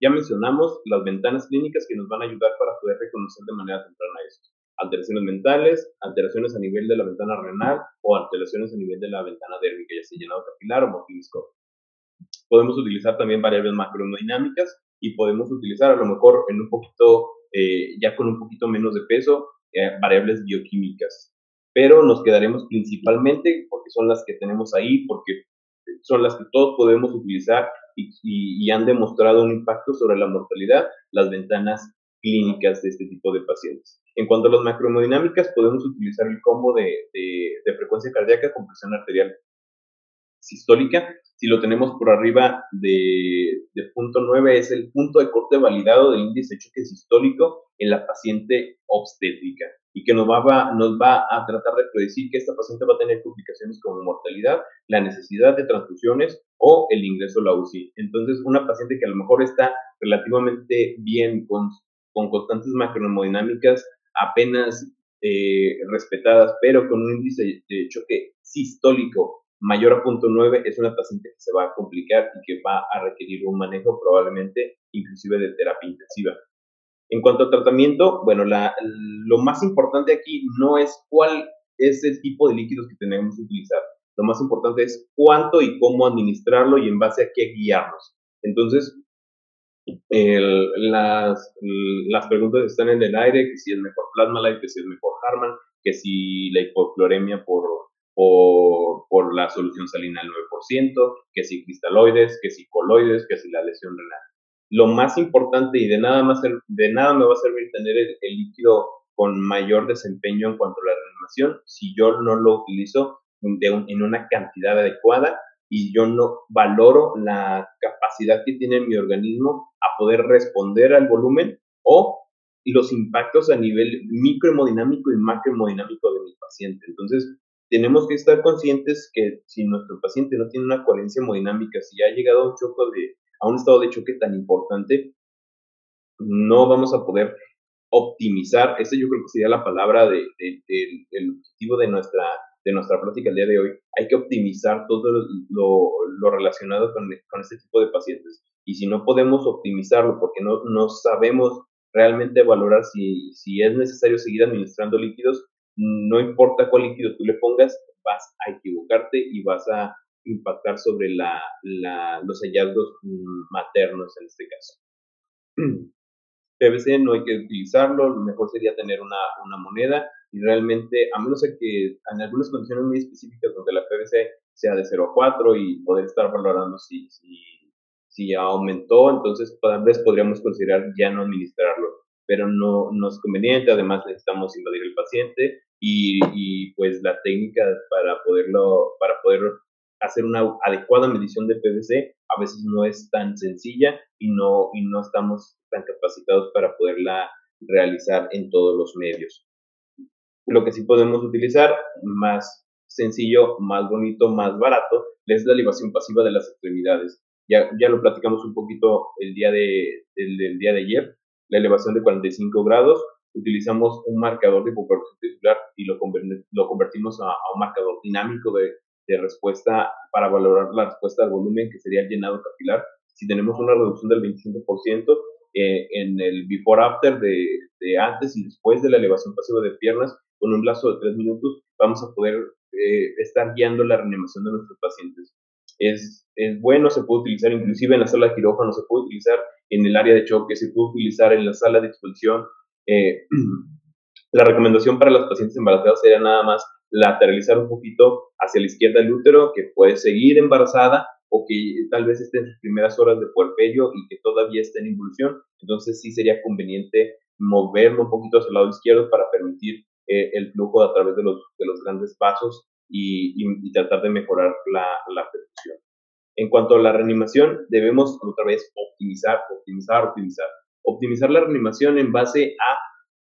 Ya mencionamos las ventanas clínicas que nos van a ayudar para poder reconocer de manera temprana esto. Alteraciones mentales, alteraciones a nivel de la ventana renal o alteraciones a nivel de la ventana dérmica, ya sea llenado capilar o motilisco. Podemos utilizar también variables macrohemodinámicas y podemos utilizar a lo mejor en un poquito, eh, ya con un poquito menos de peso, eh, variables bioquímicas. Pero nos quedaremos principalmente, porque son las que tenemos ahí, porque son las que todos podemos utilizar y, y, y han demostrado un impacto sobre la mortalidad, las ventanas clínicas de este tipo de pacientes. En cuanto a las macrohemodinámicas, podemos utilizar el combo de, de, de frecuencia cardíaca con presión arterial sistólica. Si lo tenemos por arriba de, de punto nueve, es el punto de corte validado del índice de choque sistólico en la paciente obstétrica y que nos va, va, nos va a tratar de predecir que esta paciente va a tener complicaciones como mortalidad, la necesidad de transfusiones o el ingreso a la U C I. Entonces, una paciente que a lo mejor está relativamente bien con, con constantes macrohemodinámicas apenas eh, respetadas, pero con un índice de choque sistólico mayor a punto nueve, es una paciente que se va a complicar y que va a requerir un manejo probablemente inclusive de terapia intensiva. En cuanto a tratamiento, bueno, la, lo más importante aquí no es cuál es el tipo de líquidos que tenemos que utilizar. Lo más importante es cuánto y cómo administrarlo y en base a qué guiarnos. Entonces, el, las, las preguntas están en el aire, que si es mejor Plasma-Lyte, que si es mejor Harman, que si la hipocloremia por, por, por la solución salina al nueve por ciento, que si cristaloides, que si coloides, que si la lesión renal. Lo más importante y de nada, más, de nada me va a servir tener el, el líquido con mayor desempeño en cuanto a la reanimación si yo no lo utilizo de un, en una cantidad adecuada y yo no valoro la capacidad que tiene mi organismo a poder responder al volumen o los impactos a nivel microhemodinámico y macrohemodinámico de mi paciente. Entonces, tenemos que estar conscientes que si nuestro paciente no tiene una coherencia hemodinámica, si ha llegado a un, choque de, a un estado de choque tan importante, no vamos a poder optimizar. Esa yo creo que sería la palabra de, de, de, del objetivo de nuestra, de nuestra plática el día de hoy. Hay que optimizar todo lo, lo relacionado con, con este tipo de pacientes. Y si no podemos optimizarlo porque no, no sabemos realmente valorar si, si es necesario seguir administrando líquidos, no importa cuál líquido tú le pongas, vas a equivocarte y vas a impactar sobre la, la, los hallazgos maternos en este caso. P V C no hay que utilizarlo, lo mejor sería tener una, una moneda y realmente, a menos de que en algunas condiciones muy específicas donde la P V C sea de cero a cuatro y poder estar valorando si, si, si ya aumentó, entonces tal vez podríamos considerar ya no administrarlo, pero no, no es conveniente, además necesitamos invadir el paciente y, y pues la técnica para poderlo, para poder hacer una adecuada medición de P V C a veces no es tan sencilla y no, y no estamos tan capacitados para poderla realizar en todos los medios. Lo que sí podemos utilizar, más sencillo, más bonito, más barato, es la libación pasiva de las extremidades. Ya, ya lo platicamos un poquito el día de, el, el día de ayer, la elevación de cuarenta y cinco grados, utilizamos un marcador de hipoperfusión tisular y lo, lo convertimos a, a un marcador dinámico de, de respuesta para valorar la respuesta al volumen, que sería el llenado capilar. Si tenemos una reducción del veinticinco por ciento eh, en el before-after de, de antes y después de la elevación pasiva de piernas, con un lazo de tres minutos, vamos a poder eh, estar guiando la reanimación de nuestros pacientes. Es, es bueno, se puede utilizar inclusive en la sala de quirófano, se puede utilizar en el área de choque, se puede utilizar en la sala de expulsión. Eh, la recomendación para las pacientes embarazadas sería nada más lateralizar un poquito hacia la izquierda el útero, que puede seguir embarazada o que tal vez esté en sus primeras horas de puerperio y que todavía esté en involución. Entonces sí sería conveniente moverlo un poquito hacia el lado izquierdo para permitir eh, el flujo a través de los, de los grandes vasos y, y, y tratar de mejorar la, la perfusión. En cuanto a la reanimación, debemos otra vez optimizar, optimizar, optimizar. Optimizar la reanimación en base a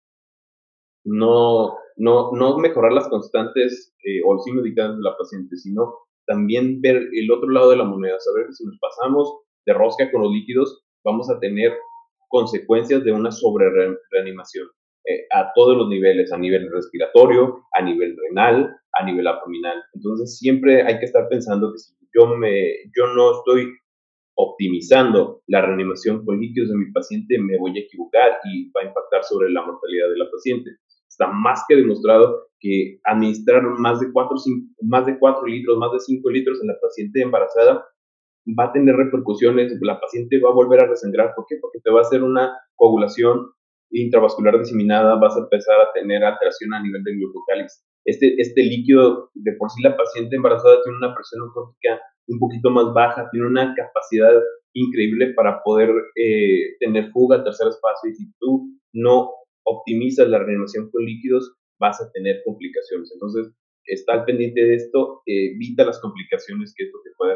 no, no, no mejorar las constantes eh, o el signo vital de la paciente, sino también ver el otro lado de la moneda, saber que si nos pasamos de rosca con los líquidos, vamos a tener consecuencias de una sobre-reanimación eh, a todos los niveles, a nivel respiratorio, a nivel renal, a nivel abdominal. Entonces siempre hay que estar pensando que si yo, me, yo no estoy optimizando la reanimación con líquidos de mi paciente, me voy a equivocar y va a impactar sobre la mortalidad de la paciente. Está más que demostrado que administrar más de cuatro, más de cuatro litros, más de cinco litros en la paciente embarazada va a tener repercusiones, la paciente va a volver a resangrar. ¿Por qué? Porque te va a hacer una coagulación intravascular diseminada, vas a empezar a tener alteración a nivel del glucocáliz. Este, este líquido, de por sí la paciente embarazada tiene una presión oncológica un poquito más baja, tiene una capacidad increíble para poder eh, tener fuga al tercer espacio, y si tú no optimizas la reanimación con líquidos, vas a tener complicaciones. Entonces, está al pendiente de esto, eh, evita las complicaciones que esto te pueda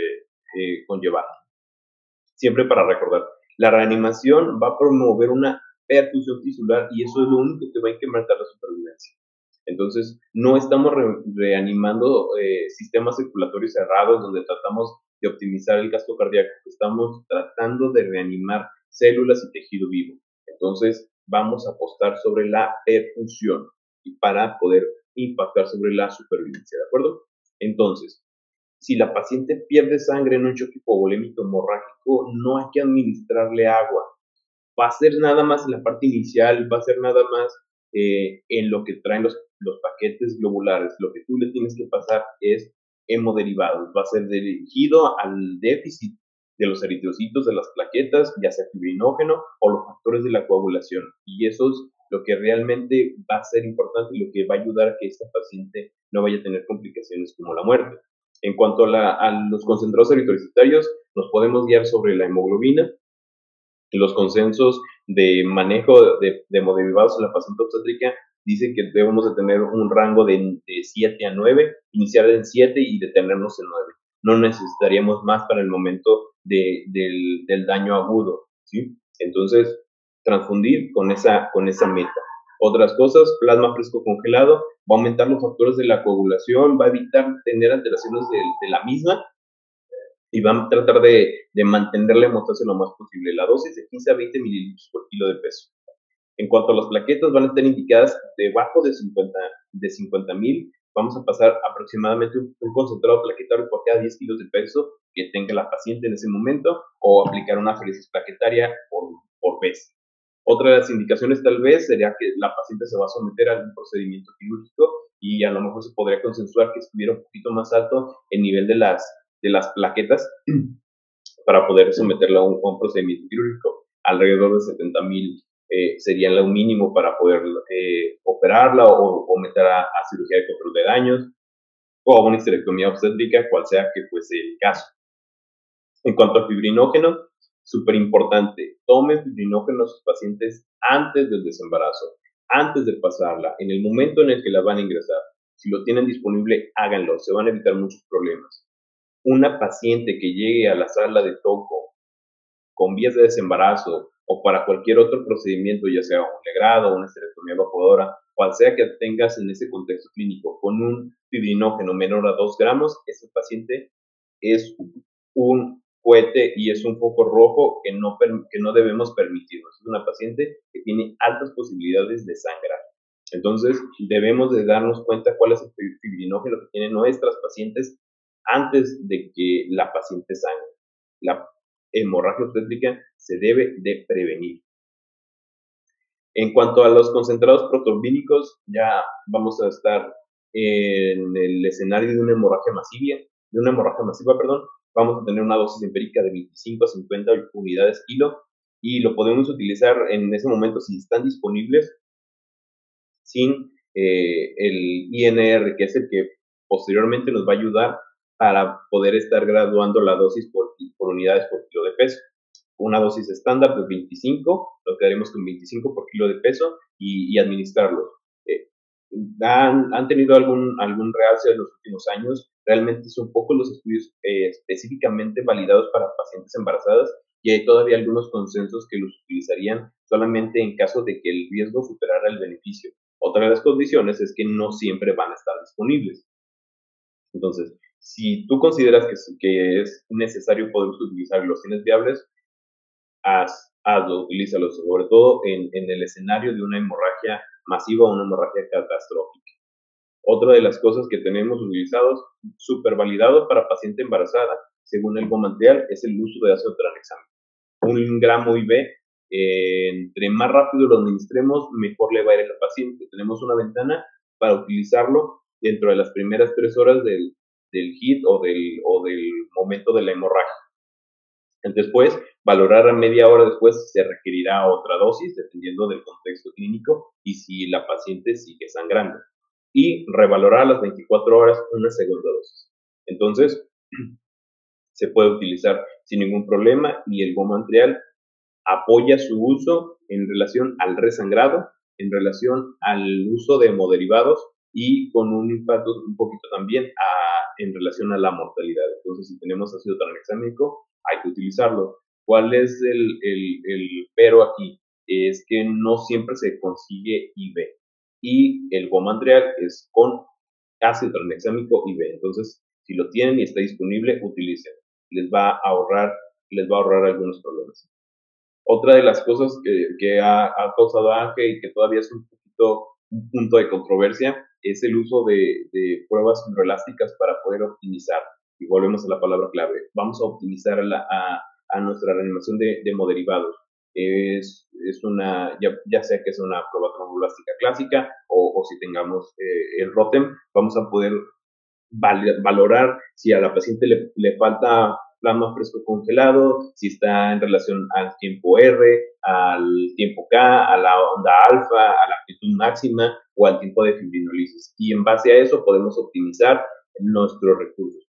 eh, conllevar. Siempre para recordar, la reanimación va a promover una perfusión tisular y eso es lo único que va a incrementar la supervivencia. Entonces, no estamos re reanimando eh, sistemas circulatorios cerrados donde tratamos de optimizar el gasto cardíaco, estamos tratando de reanimar células y tejido vivo. Entonces, vamos a apostar sobre la perfusión y para poder impactar sobre la supervivencia, ¿de acuerdo? Entonces, si la paciente pierde sangre en un choque hipovolémico hemorrágico, no hay que administrarle agua. Va a ser nada más en la parte inicial, va a ser nada más eh, en lo que traen los, los paquetes globulares. Lo que tú le tienes que pasar es hemoderivados. Va a ser dirigido al déficit de los eritrocitos, de las plaquetas, ya sea fibrinógeno o los factores de la coagulación. Y eso es lo que realmente va a ser importante y lo que va a ayudar a que esta paciente no vaya a tener complicaciones como la muerte. En cuanto a, la, a los concentrados eritrocitarios, nos podemos guiar sobre la hemoglobina. Los consensos de manejo de, de hemoderivados en la paciente obstétrica dicen que debemos de tener un rango de, de siete a nueve, iniciar en siete y detenernos en nueve. No necesitaríamos más para el momento de, del, del daño agudo, ¿sí? Entonces, transfundir con esa, con esa meta. Otras cosas, plasma fresco congelado, va a aumentar los factores de la coagulación, va a evitar tener alteraciones de, de la misma y va a tratar de, de mantener la hemostasia lo más posible. La dosis de quince a veinte mililitros por kilo de peso. En cuanto a las plaquetas, van a estar indicadas debajo de cincuenta mil. Vamos a pasar aproximadamente un, un concentrado plaquetario por cada diez kilos de peso que tenga la paciente en ese momento, o aplicar una feresis plaquetaria por, por vez. Otra de las indicaciones tal vez sería que la paciente se va a someter a un procedimiento quirúrgico y a lo mejor se podría consensuar que estuviera un poquito más alto el nivel de las, de las plaquetas para poder someterla a un, a un procedimiento quirúrgico. Alrededor de setenta mil eh, sería lo mínimo para poder eh, operarla o, o meter a, a cirugía de control de daños o a una histerectomía obstétrica, cual sea que fuese el caso. En cuanto al fibrinógeno, súper importante, tomen fibrinógeno a sus pacientes antes del desembarazo, antes de pasarla, en el momento en el que la van a ingresar. Si lo tienen disponible, háganlo, se van a evitar muchos problemas. Una paciente que llegue a la sala de toco con vías de desembarazo o para cualquier otro procedimiento, ya sea un legrado o una esterectomía evacuadora, cual sea que tengas en ese contexto clínico, con un fibrinógeno menor a dos gramos, ese paciente es un cohete y es un foco rojo que no, que no debemos permitirnos. Es una paciente que tiene altas posibilidades de sangrar. Entonces, debemos de darnos cuenta cuál es el fibrinógeno que tienen nuestras pacientes antes de que la paciente sangre. La hemorragia obstétrica se debe de prevenir. En cuanto a los concentrados protrombínicos, ya vamos a estar en el escenario de una hemorragia masiva, de una hemorragia masiva, perdón. Vamos a tener una dosis empírica de veinticinco a cincuenta unidades kilo y lo podemos utilizar en ese momento si están disponibles sin eh, el I N R, que es el que posteriormente nos va a ayudar para poder estar graduando la dosis por, por unidades por kilo de peso. Una dosis estándar de veinticinco, lo quedaremos con veinticinco por kilo de peso y, y administrarlos. Eh, han, han tenido algún, algún realce en los últimos años. Realmente son pocos los estudios eh, específicamente validados para pacientes embarazadas y hay todavía algunos consensos que los utilizarían solamente en caso de que el riesgo superara el beneficio. Otra de las condiciones es que no siempre van a estar disponibles. Entonces, si tú consideras que, que es necesario poder utilizar los fines viables, haz, hazlo, utilízalo, sobre todo en, en el escenario de una hemorragia masiva o una hemorragia catastrófica. Otra de las cosas que tenemos utilizados, súper validado para paciente embarazada, según el GOMANTRIAL, es el uso de ácido tranexámico. Un gramo I V, eh, entre más rápido lo administremos, mejor le va a ir al paciente. Tenemos una ventana para utilizarlo dentro de las primeras tres horas del, del hit o del, o del momento de la hemorragia. Después, valorar a media hora después se requerirá otra dosis, dependiendo del contexto clínico y si la paciente sigue sangrando. Y revalorar a las veinticuatro horas una segunda dosis. Entonces, se puede utilizar sin ningún problema y el GOMANTRIAL apoya su uso en relación al resangrado, en relación al uso de hemoderivados y con un impacto un poquito también a, en relación a la mortalidad. Entonces, si tenemos ácido tranexámico, hay que utilizarlo. ¿Cuál es el, el, el pero aquí? Es que no siempre se consigue I V y el GOMANTRIAL es con ácido tranexámico I V. Entonces, si lo tienen y está disponible, utilicen. Les va a ahorrar, les va a ahorrar algunos problemas. Otra de las cosas que, que ha, ha causado Ángel y que todavía es un poquito un punto de controversia es el uso de, de pruebas fibroelásticas para poder optimizar. Y volvemos a la palabra clave. Vamos a optimizar a, la, a, a nuestra reanimación de, de hemoderivados. Es, es una, ya, ya sea que es una prueba tromboelástica clásica o, o si tengamos eh, el ROTEM, vamos a poder val, valorar si a la paciente le, le falta plasma fresco congelado, si está en relación al tiempo R, al tiempo K, a la onda alfa, a la amplitud máxima o al tiempo de fibrinolisis. Y en base a eso podemos optimizar nuestros recursos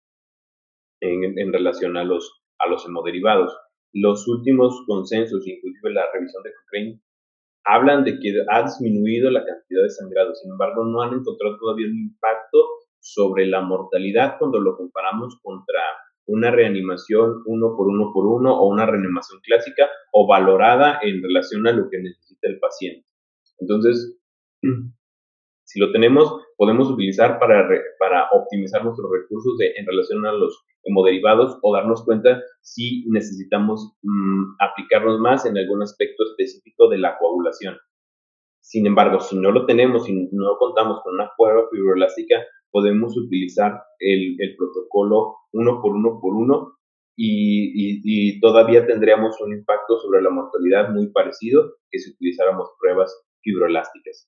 en, en relación a los, a los hemoderivados. Los últimos consensos, inclusive la revisión de Cochrane, hablan de que ha disminuido la cantidad de sangrado. Sin embargo, no han encontrado todavía un impacto sobre la mortalidad cuando lo comparamos contra una reanimación uno por uno por uno o una reanimación clásica o valorada en relación a lo que necesita el paciente. Entonces, si lo tenemos, podemos utilizar para, re, para optimizar nuestros recursos de, en relación a los hemoderivados o darnos cuenta si necesitamos mmm, aplicarnos más en algún aspecto específico de la coagulación. Sin embargo, si no lo tenemos, si no contamos con una prueba fibroelástica, podemos utilizar el, el protocolo uno por uno por uno y, y, y todavía tendríamos un impacto sobre la mortalidad muy parecido que si utilizáramos pruebas fibroelásticas.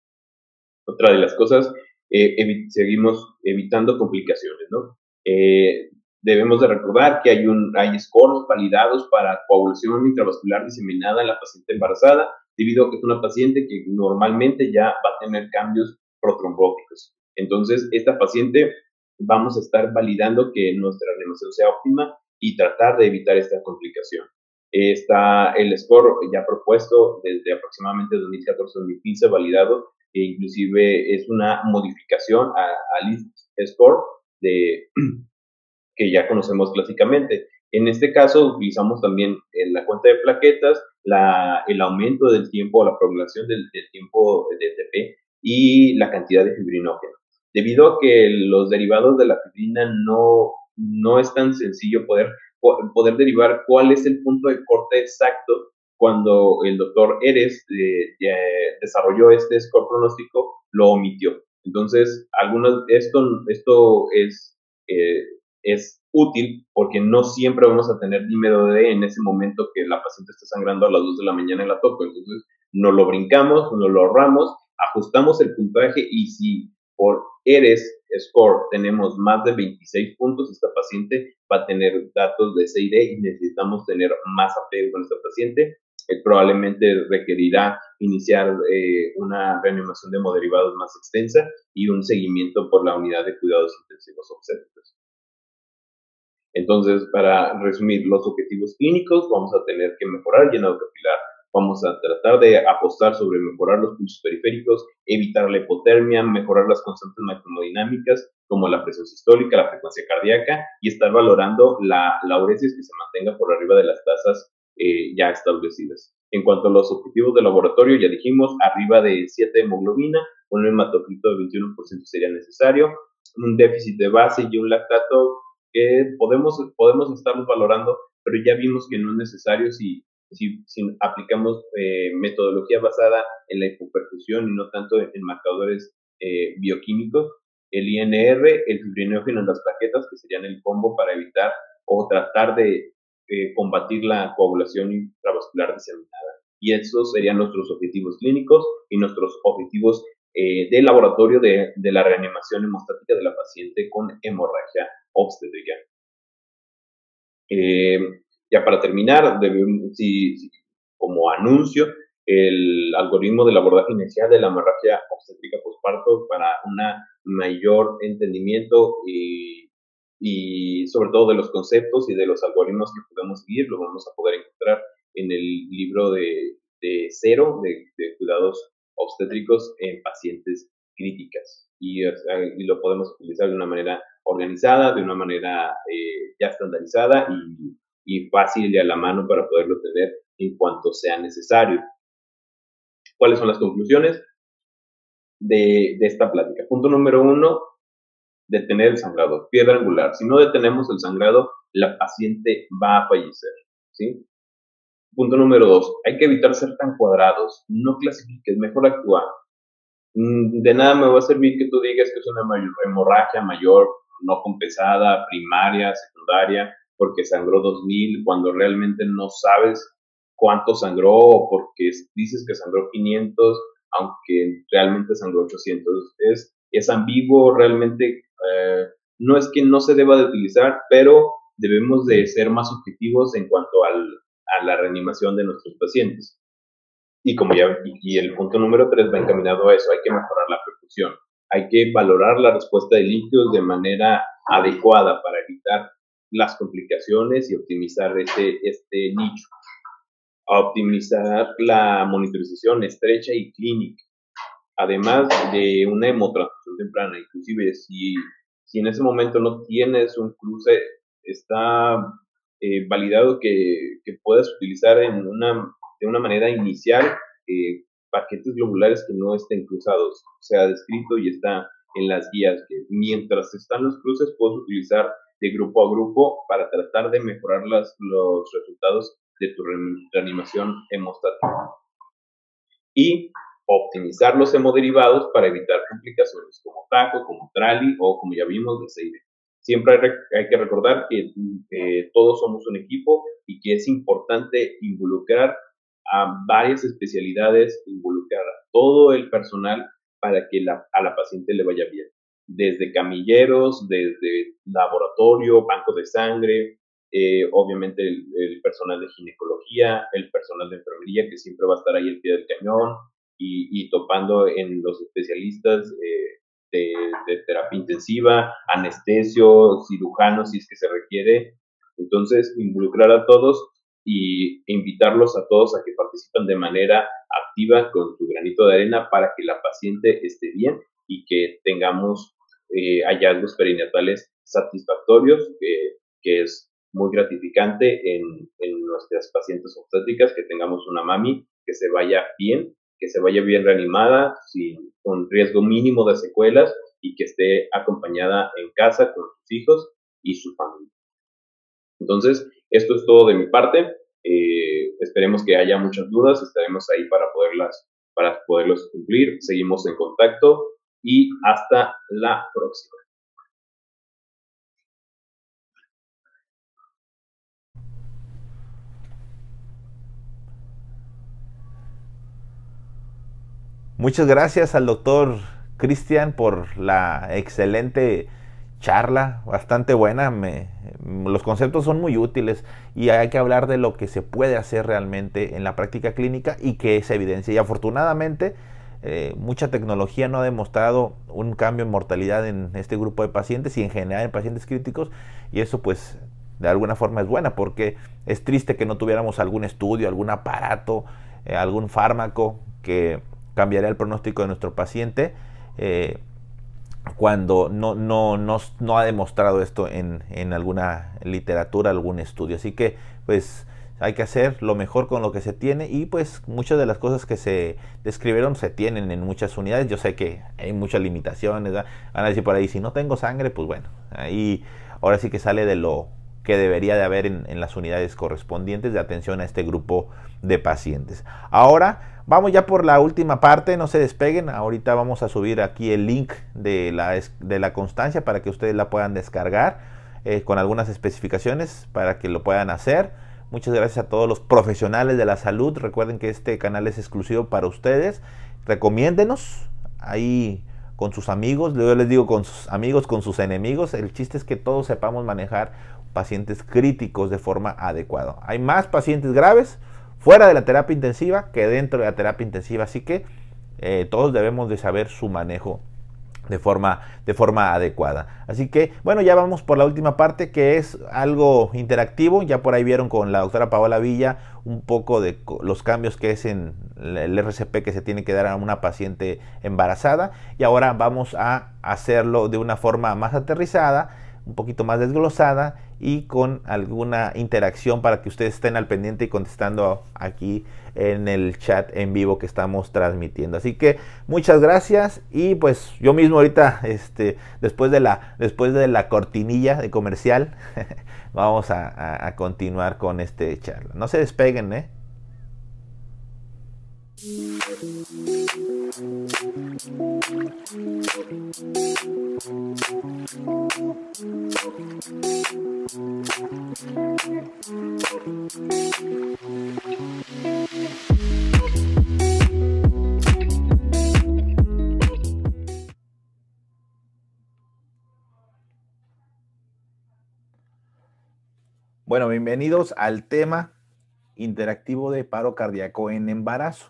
Otra de las cosas, eh, evi seguimos evitando complicaciones, ¿no? Eh, debemos de recordar que hay, un, hay scores validados para coagulación intravascular diseminada en la paciente embarazada, debido a que es una paciente que normalmente ya va a tener cambios protrombóticos. Entonces, esta paciente vamos a estar validando que nuestra reanimación sea óptima y tratar de evitar esta complicación. Está el score ya propuesto desde aproximadamente dos mil catorce dos mil quince, validado, e inclusive es una modificación al score de, que ya conocemos clásicamente. En este caso, utilizamos también la cuenta de plaquetas, la, el aumento del tiempo, la prolongación del, del tiempo de T P y la cantidad de fibrinógeno. Debido a que los derivados de la fibrina no, no es tan sencillo poder, poder derivar cuál es el punto de corte exacto, cuando el doctor Eres eh, eh, desarrolló este score pronóstico, lo omitió. Entonces, algunos, esto, esto es, eh, es útil porque no siempre vamos a tener dímero D en ese momento que la paciente está sangrando a las dos de la mañana en la toco. Entonces, no lo brincamos, no lo ahorramos, ajustamos el puntaje y si por Eres score tenemos más de veintiséis puntos, esta paciente va a tener datos de C I D y necesitamos tener más apego con esta paciente. Eh, probablemente requerirá iniciar eh, una reanimación de hemoderivados más extensa y un seguimiento por la unidad de cuidados intensivos obstétricos. Entonces, para resumir los objetivos clínicos, vamos a tener que mejorar el llenado capilar, vamos a tratar de apostar sobre mejorar los pulsos periféricos, evitar la hipotermia, mejorar las constantes macrohemodinámicas como la presión sistólica, la frecuencia cardíaca y estar valorando la, la uresis que se mantenga por arriba de las tasas eh, ya establecidas. En cuanto a los objetivos de laboratorio, ya dijimos, arriba de siete de hemoglobina, un hematocrito de veintiuno por ciento sería necesario, un déficit de base y un lactato que podemos, podemos estarlos valorando, pero ya vimos que no es necesario si, si, si aplicamos eh, metodología basada en la hipoperfusión y no tanto en, en marcadores eh, bioquímicos. El I N R, el fibrinógeno en las plaquetas, que serían el combo para evitar o tratar de eh, combatir la coagulación intravascular diseminada. Y esos serían nuestros objetivos clínicos y nuestros objetivos eh, de laboratorio de, de la reanimación hemostática de la paciente con hemorragia obstétrica. Eh, ya para terminar, debemos, si, si, como anuncio, el algoritmo del abordaje inicial de la hemorragia obstétrica posparto para un mayor entendimiento y, y sobre todo de los conceptos y de los algoritmos que podemos seguir, lo vamos a poder encontrar en el libro de, de cero de, de cuidados obstétricos en pacientes críticas y, y lo podemos utilizar de una manera organizada, de una manera eh, ya estandarizada y, y fácil y a la mano para poderlo tener en cuanto sea necesario. ¿Cuáles son las conclusiones de, de esta plática? Punto número uno, detener el sangrado, piedra angular. Si no detenemos el sangrado, la paciente va a fallecer, ¿sí? Punto número dos, hay que evitar ser tan cuadrados, no clasifiques, mejor actúa. De nada me va a servir que tú digas que es una mayor, hemorragia mayor, no compensada, primaria, secundaria, porque sangró dos mil, cuando realmente no sabes cuánto sangró, o porque dices que sangró quinientos, aunque realmente sangró ochocientos. Es, es ambiguo, realmente eh, no es que no se deba de utilizar, pero debemos de ser más objetivos en cuanto al, a la reanimación de nuestros pacientes. Y como ya, y el punto número tres va encaminado a eso, hay que mejorar la perfusión, hay que valorar la respuesta de líquidos de manera adecuada para evitar las complicaciones y optimizar este, este nicho. A optimizar la monitorización estrecha y clínica, además de una hemotransfusión temprana. Inclusive si, si en ese momento no tienes un cruce, está eh, validado que, que puedas utilizar en una, de una manera inicial eh, paquetes globulares que no estén cruzados. Se ha descrito y está en las guías que mientras están los cruces puedes utilizar de grupo a grupo para tratar de mejorar las, los resultados de tu reanimación hemostática y optimizar los hemoderivados para evitar complicaciones como TACO, como TRALI o como ya vimos de SEIDE. Siempre hay, hay que recordar que eh, todos somos un equipo y que es importante involucrar a varias especialidades, involucrar a todo el personal para que la, a la paciente le vaya bien. Desde camilleros, desde laboratorio, banco de sangre, Eh, obviamente el, el personal de ginecología, el personal de enfermería que siempre va a estar ahí al pie del cañón y, y topando en los especialistas eh, de, de terapia intensiva, anestesio, cirujanos si es que se requiere. Entonces involucrar a todos y invitarlos a todos a que participen de manera activa con su granito de arena para que la paciente esté bien y que tengamos eh, hallazgos perinatales satisfactorios, que, que es muy gratificante en, en nuestras pacientes obstétricas, que tengamos una mami que se vaya bien, que se vaya bien reanimada, sin, con riesgo mínimo de secuelas y que esté acompañada en casa con sus hijos y su familia. Entonces, esto es todo de mi parte. Eh, esperemos que haya muchas dudas, estaremos ahí para poderlas, para poderlos cumplir. Seguimos en contacto y hasta la próxima. Muchas gracias al doctor Cristian por la excelente charla, bastante buena. Me, los conceptos son muy útiles y hay que hablar de lo que se puede hacer realmente en la práctica clínica y que es evidencia. Y afortunadamente, eh, mucha tecnología no ha demostrado un cambio en mortalidad en este grupo de pacientes y en general en pacientes críticos, y eso pues de alguna forma es buena, porque es triste que no tuviéramos algún estudio, algún aparato, eh, algún fármaco que cambiaría el pronóstico de nuestro paciente eh, cuando no, no, no, no ha demostrado esto en, en alguna literatura, algún estudio. Así que pues hay que hacer lo mejor con lo que se tiene y pues muchas de las cosas que se describieron se tienen en muchas unidades. Yo sé que hay muchas limitaciones, ¿verdad? Van a decir por ahí, si no tengo sangre, pues bueno, ahí ahora sí que sale de lo que debería de haber en, en las unidades correspondientes de atención a este grupo de pacientes. Ahora vamos ya por la última parte, no se despeguen. Ahorita vamos a subir aquí el link de la, de la constancia para que ustedes la puedan descargar. eh, con algunas especificaciones para que lo puedan hacer. Muchas gracias a todos los profesionales de la salud. Recuerden que este canal es exclusivo para ustedes. Recomiéndenos ahí con sus amigos. Yo les digo con sus amigos, con sus enemigos. El chiste es que todos sepamos manejar pacientes críticos de forma adecuada. Hay más pacientes graves fuera de la terapia intensiva que dentro de la terapia intensiva. Así que eh, todos debemos de saber su manejo de forma, de forma adecuada. Así que, bueno, ya vamos por la última parte, que es algo interactivo. Ya por ahí vieron con la doctora Paola Villa un poco de los cambios que es en el R C P que se tiene que dar a una paciente embarazada. Y ahora vamos a hacerlo de una forma más aterrizada, un poquito más desglosada y con alguna interacción para que ustedes estén al pendiente y contestando aquí en el chat en vivo que estamos transmitiendo. Así que muchas gracias y pues yo mismo ahorita este, después de la después de la cortinilla de comercial vamos a, a, a continuar con este charla. No se despeguen, ¿eh? Bueno, bienvenidos al tema interactivo de paro cardíaco en embarazo.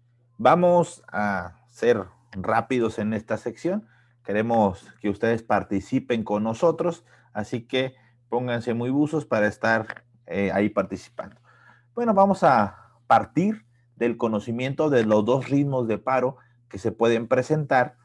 Vamos a ser rápidos en esta sección. Queremos que ustedes participen con nosotros, así que pónganse muy buzos para estar eh, ahí participando. Bueno, vamos a partir del conocimiento de los dos ritmos de paro que se pueden presentar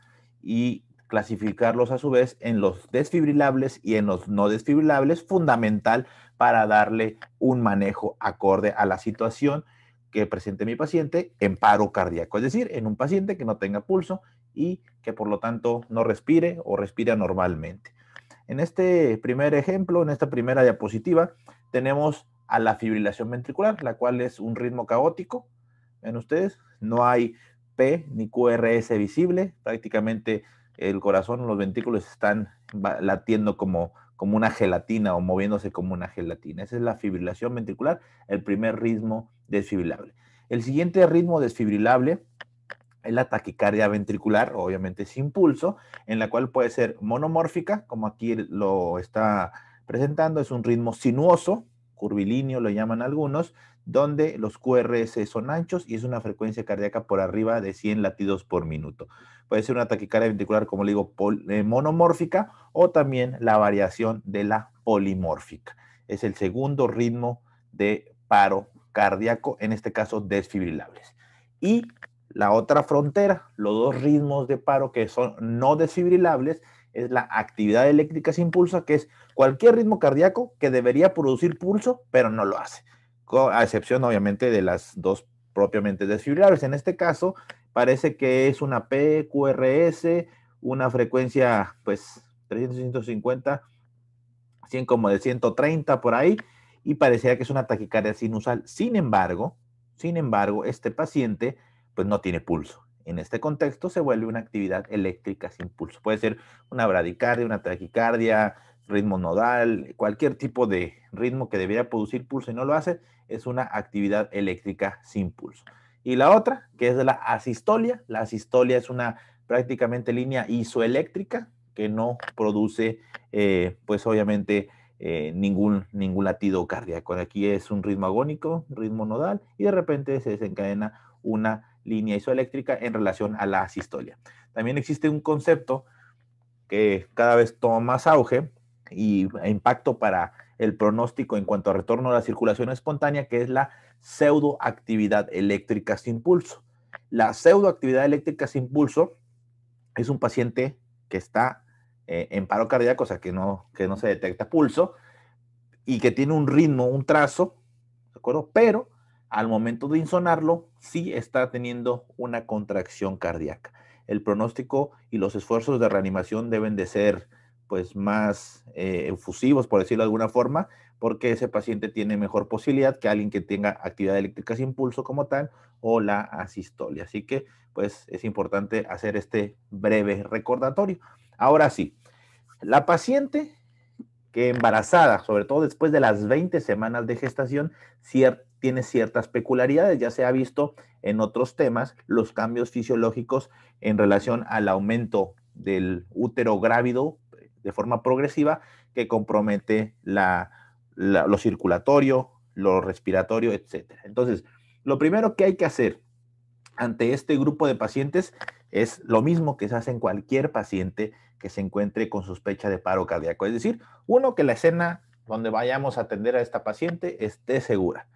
y clasificarlos a su vez en los desfibrilables y en los no desfibrilables, fundamental para darle un manejo acorde a la situación que presente mi paciente en paro cardíaco, es decir, en un paciente que no tenga pulso y que por lo tanto no respire o respire normalmente. En este primer ejemplo, en esta primera diapositiva, tenemos a la fibrilación ventricular, la cual es un ritmo caótico. Ven ustedes, no hay P ni Q R S visible, prácticamente el corazón, los ventrículos están latiendo como, como una gelatina o moviéndose como una gelatina. Esa es la fibrilación ventricular, el primer ritmo desfibrilable. El siguiente ritmo desfibrilable es la taquicardia ventricular, obviamente sin pulso, en la cual puede ser monomórfica, como aquí lo está presentando, es un ritmo sinuoso, curvilíneo lo llaman algunos, donde los Q R S son anchos y es una frecuencia cardíaca por arriba de cien latidos por minuto. Puede ser una taquicardia ventricular, como le digo, eh, monomórfica o también la variación de la polimórfica. Es el segundo ritmo de paro cardíaco, en este caso desfibrilables. Y la otra frontera, los dos ritmos de paro que son no desfibrilables, es la actividad eléctrica sin pulso, que es cualquier ritmo cardíaco que debería producir pulso, pero no lo hace, a excepción obviamente de las dos propiamente desfibrilables. En este caso, parece que es una P Q R S, una frecuencia pues trescientos, ciento cincuenta, cien como de ciento treinta por ahí, y parecía que es una taquicardia sinusal. Sin embargo, sin embargo, este paciente pues no tiene pulso. En este contexto se vuelve una actividad eléctrica sin pulso. Puede ser una bradicardia, una taquicardia, ritmo nodal, cualquier tipo de ritmo que debería producir pulso y no lo hace, es una actividad eléctrica sin pulso. Y la otra, que es la asistolia. La asistolia es una prácticamente línea isoeléctrica que no produce, eh, pues obviamente, eh, ningún, ningún latido cardíaco. Aquí es un ritmo agónico, ritmo nodal, y de repente se desencadena una línea isoeléctrica en relación a la asistolia. También existe un concepto que cada vez toma más auge y impacto para el pronóstico en cuanto a retorno a la circulación espontánea, que es la pseudoactividad eléctrica sin pulso. La pseudoactividad eléctrica sin pulso es un paciente que está eh, en paro cardíaco, o sea, que no, que no se detecta pulso y que tiene un ritmo, un trazo, ¿de acuerdo? Pero al momento de insonarlo, sí está teniendo una contracción cardíaca. El pronóstico y los esfuerzos de reanimación deben de ser pues más eh, efusivos, por decirlo de alguna forma, porque ese paciente tiene mejor posibilidad que alguien que tenga actividad eléctrica sin pulso como tal o la asistolia. Así que pues es importante hacer este breve recordatorio. Ahora sí, la paciente que embarazada, sobre todo después de las veinte semanas de gestación, cier tiene ciertas peculiaridades. Ya se ha visto en otros temas los cambios fisiológicos en relación al aumento del útero grávido de forma progresiva que compromete la, la, lo circulatorio, lo respiratorio, etcétera. Entonces, lo primero que hay que hacer ante este grupo de pacientes es lo mismo que se hace en cualquier paciente que se encuentre con sospecha de paro cardíaco. Es decir, uno, que la escena donde vayamos a atender a esta paciente esté segura.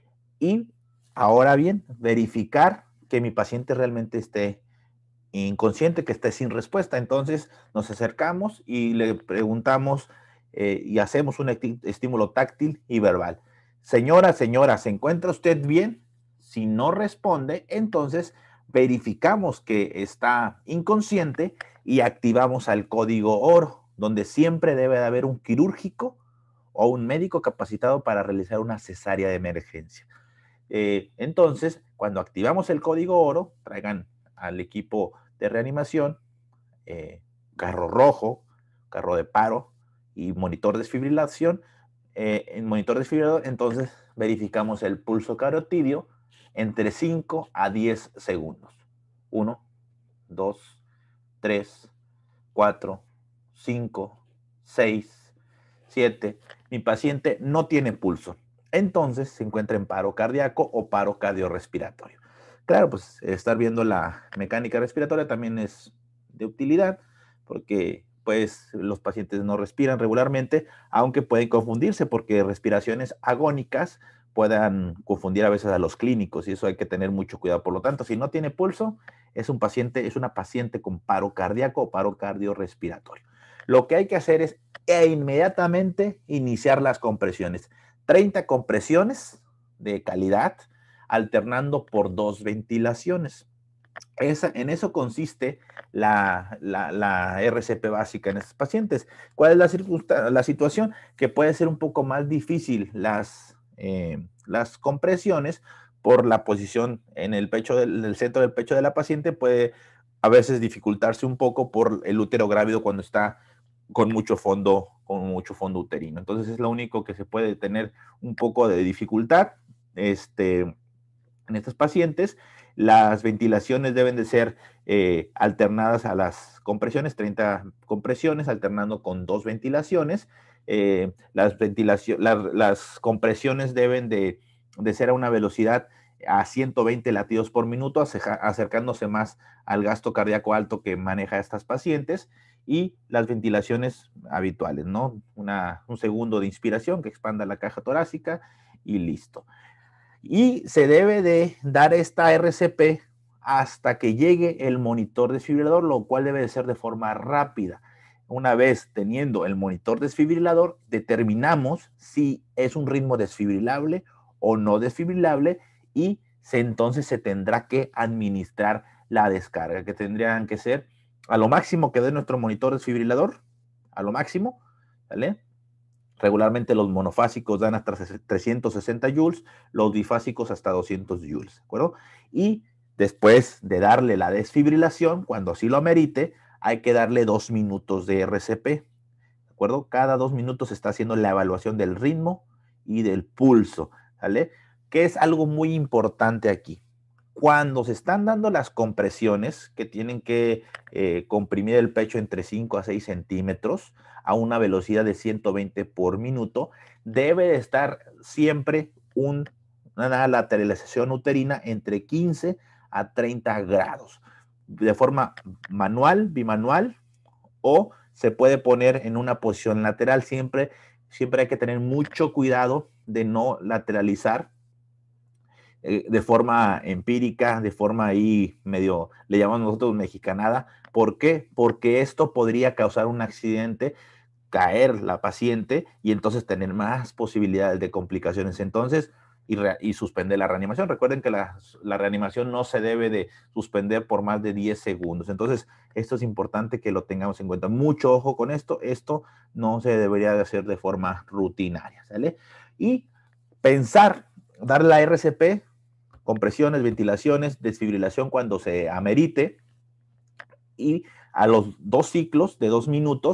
Y ahora bien, verificar que mi paciente realmente esté inconsciente, que esté sin respuesta. Entonces nos acercamos y le preguntamos eh, y hacemos un estímulo táctil y verbal. Señora, señora, ¿se encuentra usted bien? Si no responde, entonces verificamos que está inconsciente y activamos al código oro, donde siempre debe de haber un quirúrgico o un médico capacitado para realizar una cesárea de emergencia. Eh, entonces, cuando activamos el código oro, traigan al equipo de reanimación, eh, carro rojo, carro de paro y monitor de desfibrilación. Eh, en monitor desfibrilador, entonces verificamos el pulso carotidio entre cinco a diez segundos. uno, dos, tres, cuatro, cinco, seis, siete. Mi paciente no tiene pulso. Entonces se encuentra en paro cardíaco o paro cardiorrespiratorio. Claro, pues estar viendo la mecánica respiratoria también es de utilidad porque pues los pacientes no respiran regularmente, aunque pueden confundirse porque respiraciones agónicas puedan confundir a veces a los clínicos y eso hay que tener mucho cuidado. Por lo tanto, si no tiene pulso, es un paciente, es una paciente con paro cardíaco o paro cardiorrespiratorio. Lo que hay que hacer es e inmediatamente iniciar las compresiones. treinta compresiones de calidad, alternando por dos ventilaciones. Esa, en eso consiste la, la, la R C P básica en estos pacientes. ¿Cuál es la, la situación? Que puede ser un poco más difícil las, eh, las compresiones por la posición en el pecho del, el centro del pecho de la paciente, puede a veces dificultarse un poco por el útero grávido cuando está con mucho fondo, con mucho fondo uterino. Entonces es lo único que se puede tener un poco de dificultad este, en estos pacientes. Las ventilaciones deben de ser eh, alternadas a las compresiones, treinta compresiones, alternando con dos ventilaciones. Eh, las, ventilación, la, las compresiones deben de, de ser a una velocidad a ciento veinte latidos por minuto, acercándose más al gasto cardíaco alto que maneja estas pacientes, y las ventilaciones habituales, ¿no? Una, un segundo de inspiración que expanda la caja torácica y listo. Y se debe de dar esta R C P hasta que llegue el monitor desfibrilador, lo cual debe de ser de forma rápida. Una vez teniendo el monitor desfibrilador, determinamos si es un ritmo desfibrilable o no desfibrilable y se, entonces se tendrá que administrar la descarga, que tendrían que ser a lo máximo que dé nuestro monitor desfibrilador, a lo máximo, ¿vale? Regularmente los monofásicos dan hasta trescientos sesenta joules, los bifásicos hasta doscientos joules, ¿de acuerdo? Y después de darle la desfibrilación, cuando así lo amerite, hay que darle dos minutos de R C P, ¿de acuerdo? Cada dos minutos se está haciendo la evaluación del ritmo y del pulso, ¿vale? Que es algo muy importante aquí. Cuando se están dando las compresiones, que tienen que eh, comprimir el pecho entre cinco a seis centímetros a una velocidad de ciento veinte por minuto, debe de estar siempre un, una lateralización uterina entre quince a treinta grados, de forma manual, bimanual, o se puede poner en una posición lateral. Siempre, siempre hay que tener mucho cuidado de no lateralizar de forma empírica, de forma ahí medio, le llamamos nosotros mexicanada. ¿Por qué? Porque esto podría causar un accidente, caer la paciente y entonces tener más posibilidades de complicaciones. Entonces, y, re, y suspender la reanimación. Recuerden que la, la reanimación no se debe de suspender por más de diez segundos. Entonces, esto es importante que lo tengamos en cuenta. Mucho ojo con esto. Esto no se debería de hacer de forma rutinaria, ¿sale? Y pensar, dar la R C P, compresiones, ventilaciones, desfibrilación cuando se amerite, y a los dos ciclos de dos minutos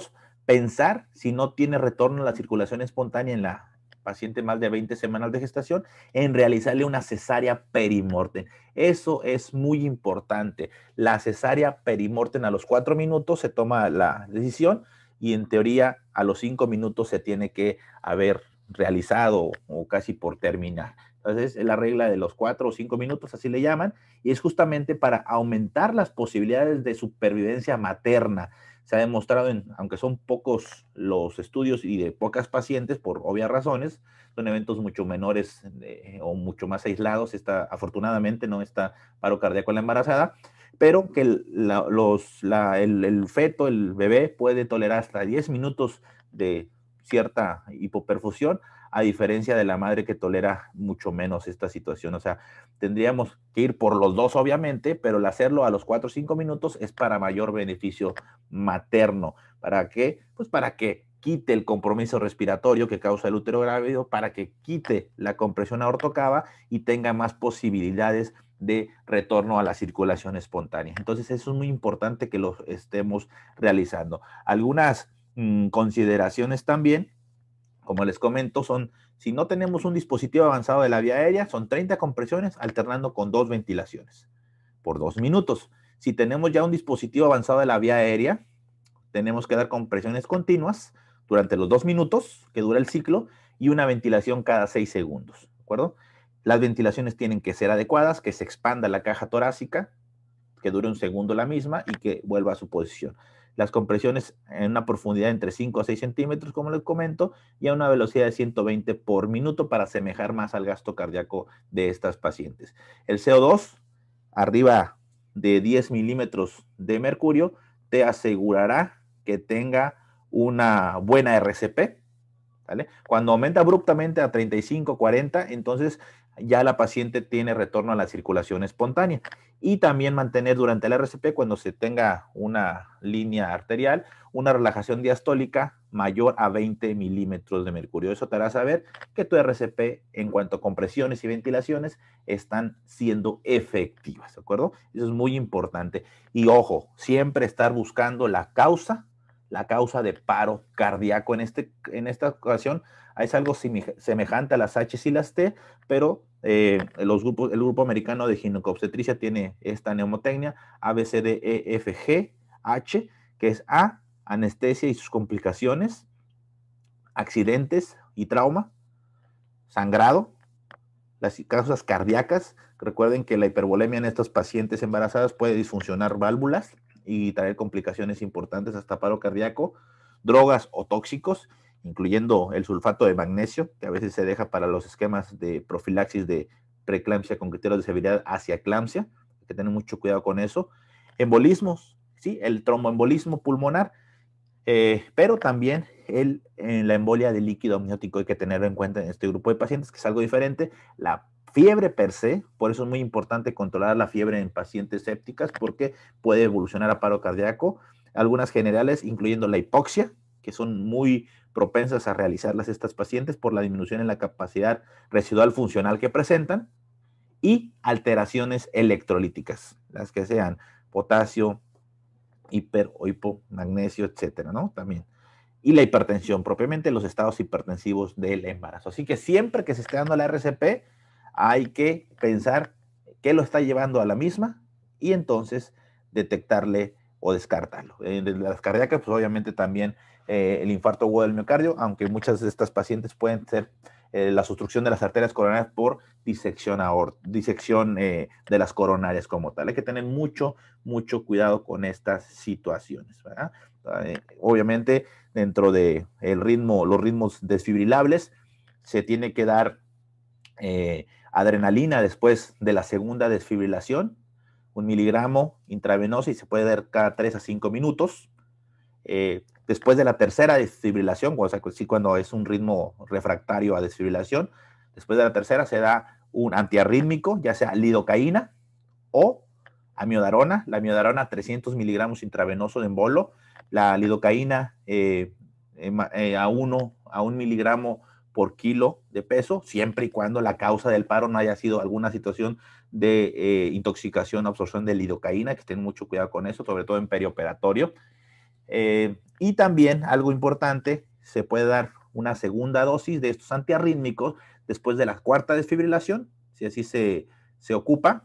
pensar, si no tiene retorno a la circulación espontánea en la paciente más de veinte semanas de gestación, en realizarle una cesárea perimortem. Eso es muy importante. La cesárea perimortem a los cuatro minutos se toma la decisión y en teoría a los cinco minutos se tiene que haber realizado o casi por terminar. Entonces, es la regla de los cuatro o cinco minutos, así le llaman, y es justamente para aumentar las posibilidades de supervivencia materna. Se ha demostrado, en, aunque son pocos los estudios y de pocas pacientes, por obvias razones, son eventos mucho menores eh, o mucho más aislados. Está, afortunadamente no está paro cardíaco en la embarazada, pero que el, la, los, la, el, el feto, el bebé, puede tolerar hasta diez minutos de cierta hipoperfusión, a diferencia de la madre que tolera mucho menos esta situación. O sea, tendríamos que ir por los dos, obviamente, pero el hacerlo a los cuatro o cinco minutos es para mayor beneficio materno. ¿Para qué? Pues para que quite el compromiso respiratorio que causa el útero grávido, para que quite la compresión aortocava y tenga más posibilidades de retorno a la circulación espontánea. Entonces, eso es muy importante que lo estemos realizando. Algunas mmm, consideraciones también, como les comento, son, si no tenemos un dispositivo avanzado de la vía aérea, son treinta compresiones alternando con dos ventilaciones por dos minutos. Si tenemos ya un dispositivo avanzado de la vía aérea, tenemos que dar compresiones continuas durante los dos minutos que dura el ciclo y una ventilación cada seis segundos, ¿de acuerdo? Las ventilaciones tienen que ser adecuadas, que se expanda la caja torácica, que dure un segundo la misma y que vuelva a su posición. Las compresiones en una profundidad entre cinco a seis centímetros, como les comento, y a una velocidad de ciento veinte por minuto para asemejar más al gasto cardíaco de estas pacientes. El C O dos, arriba de diez milímetros de mercurio, te asegurará que tenga una buena R C P, ¿vale? Cuando aumenta abruptamente a treinta y cinco, cuarenta, entonces ya la paciente tiene retorno a la circulación espontánea. Y también mantener durante el R C P, cuando se tenga una línea arterial, una relajación diastólica mayor a veinte milímetros de mercurio. Eso te hará saber que tu R C P, en cuanto a compresiones y ventilaciones, están siendo efectivas, ¿de acuerdo? Eso es muy importante. Y ojo, siempre estar buscando la causa la causa de paro cardíaco. En, este, en esta ocasión es algo semejante a las H y las T, pero eh, los grupos, el grupo americano de ginecobstetricia tiene esta neumotecnia A, B, C, D, E, F, G, H, que es A, anestesia y sus complicaciones, accidentes y trauma, sangrado, las causas cardíacas. Recuerden que la hipervolemia en estos pacientes embarazadas puede disfuncionar válvulas y traer complicaciones importantes hasta paro cardíaco, drogas o tóxicos, incluyendo el sulfato de magnesio, que a veces se deja para los esquemas de profilaxis de preeclampsia con criterios de severidad hacia eclampsia. Hay que tener mucho cuidado con eso. Embolismos, ¿sí? El tromboembolismo pulmonar, eh, pero también el, en la embolia de líquido amniótico hay que tenerlo en cuenta en este grupo de pacientes, que es algo diferente. La fiebre per se, por eso es muy importante controlar la fiebre en pacientes sépticas, porque puede evolucionar a paro cardíaco. Algunas generales, incluyendo la hipoxia, que son muy propensas a realizarlas estas pacientes por la disminución en la capacidad residual funcional que presentan, y alteraciones electrolíticas, las que sean potasio, hiper o hipomagnesio, etcétera, ¿no? También. Y la hipertensión, propiamente los estados hipertensivos del embarazo. Así que siempre que se esté dando la R C P, hay que pensar qué lo está llevando a la misma y entonces detectarle o descartarlo. En las cardíacas, pues obviamente también eh, el infarto agudo del miocardio, aunque muchas de estas pacientes pueden ser eh, la obstrucción de las arterias coronarias por disección, disección eh, de las coronarias como tal. Hay que tener mucho, mucho cuidado con estas situaciones, ¿verdad? Eh, obviamente, dentro de el ritmo, los ritmos desfibrilables, se tiene que dar eh, adrenalina después de la segunda desfibrilación, un miligramo intravenoso, y se puede dar cada tres a cinco minutos. Eh, después de la tercera desfibrilación, o sea, sí, cuando es un ritmo refractario a desfibrilación, después de la tercera se da un antiarrítmico, ya sea lidocaína o amiodarona. La amiodarona, trescientos miligramos intravenoso de embolo, la lidocaína eh, eh, a, uno, a un miligramo por kilo de peso, siempre y cuando la causa del paro no haya sido alguna situación de eh, intoxicación o absorción de lidocaína, que estén mucho cuidado con eso, sobre todo en perioperatorio. Eh, Y también, algo importante, se puede dar una segunda dosis de estos antiarrítmicos después de la cuarta desfibrilación, si así se, se ocupa.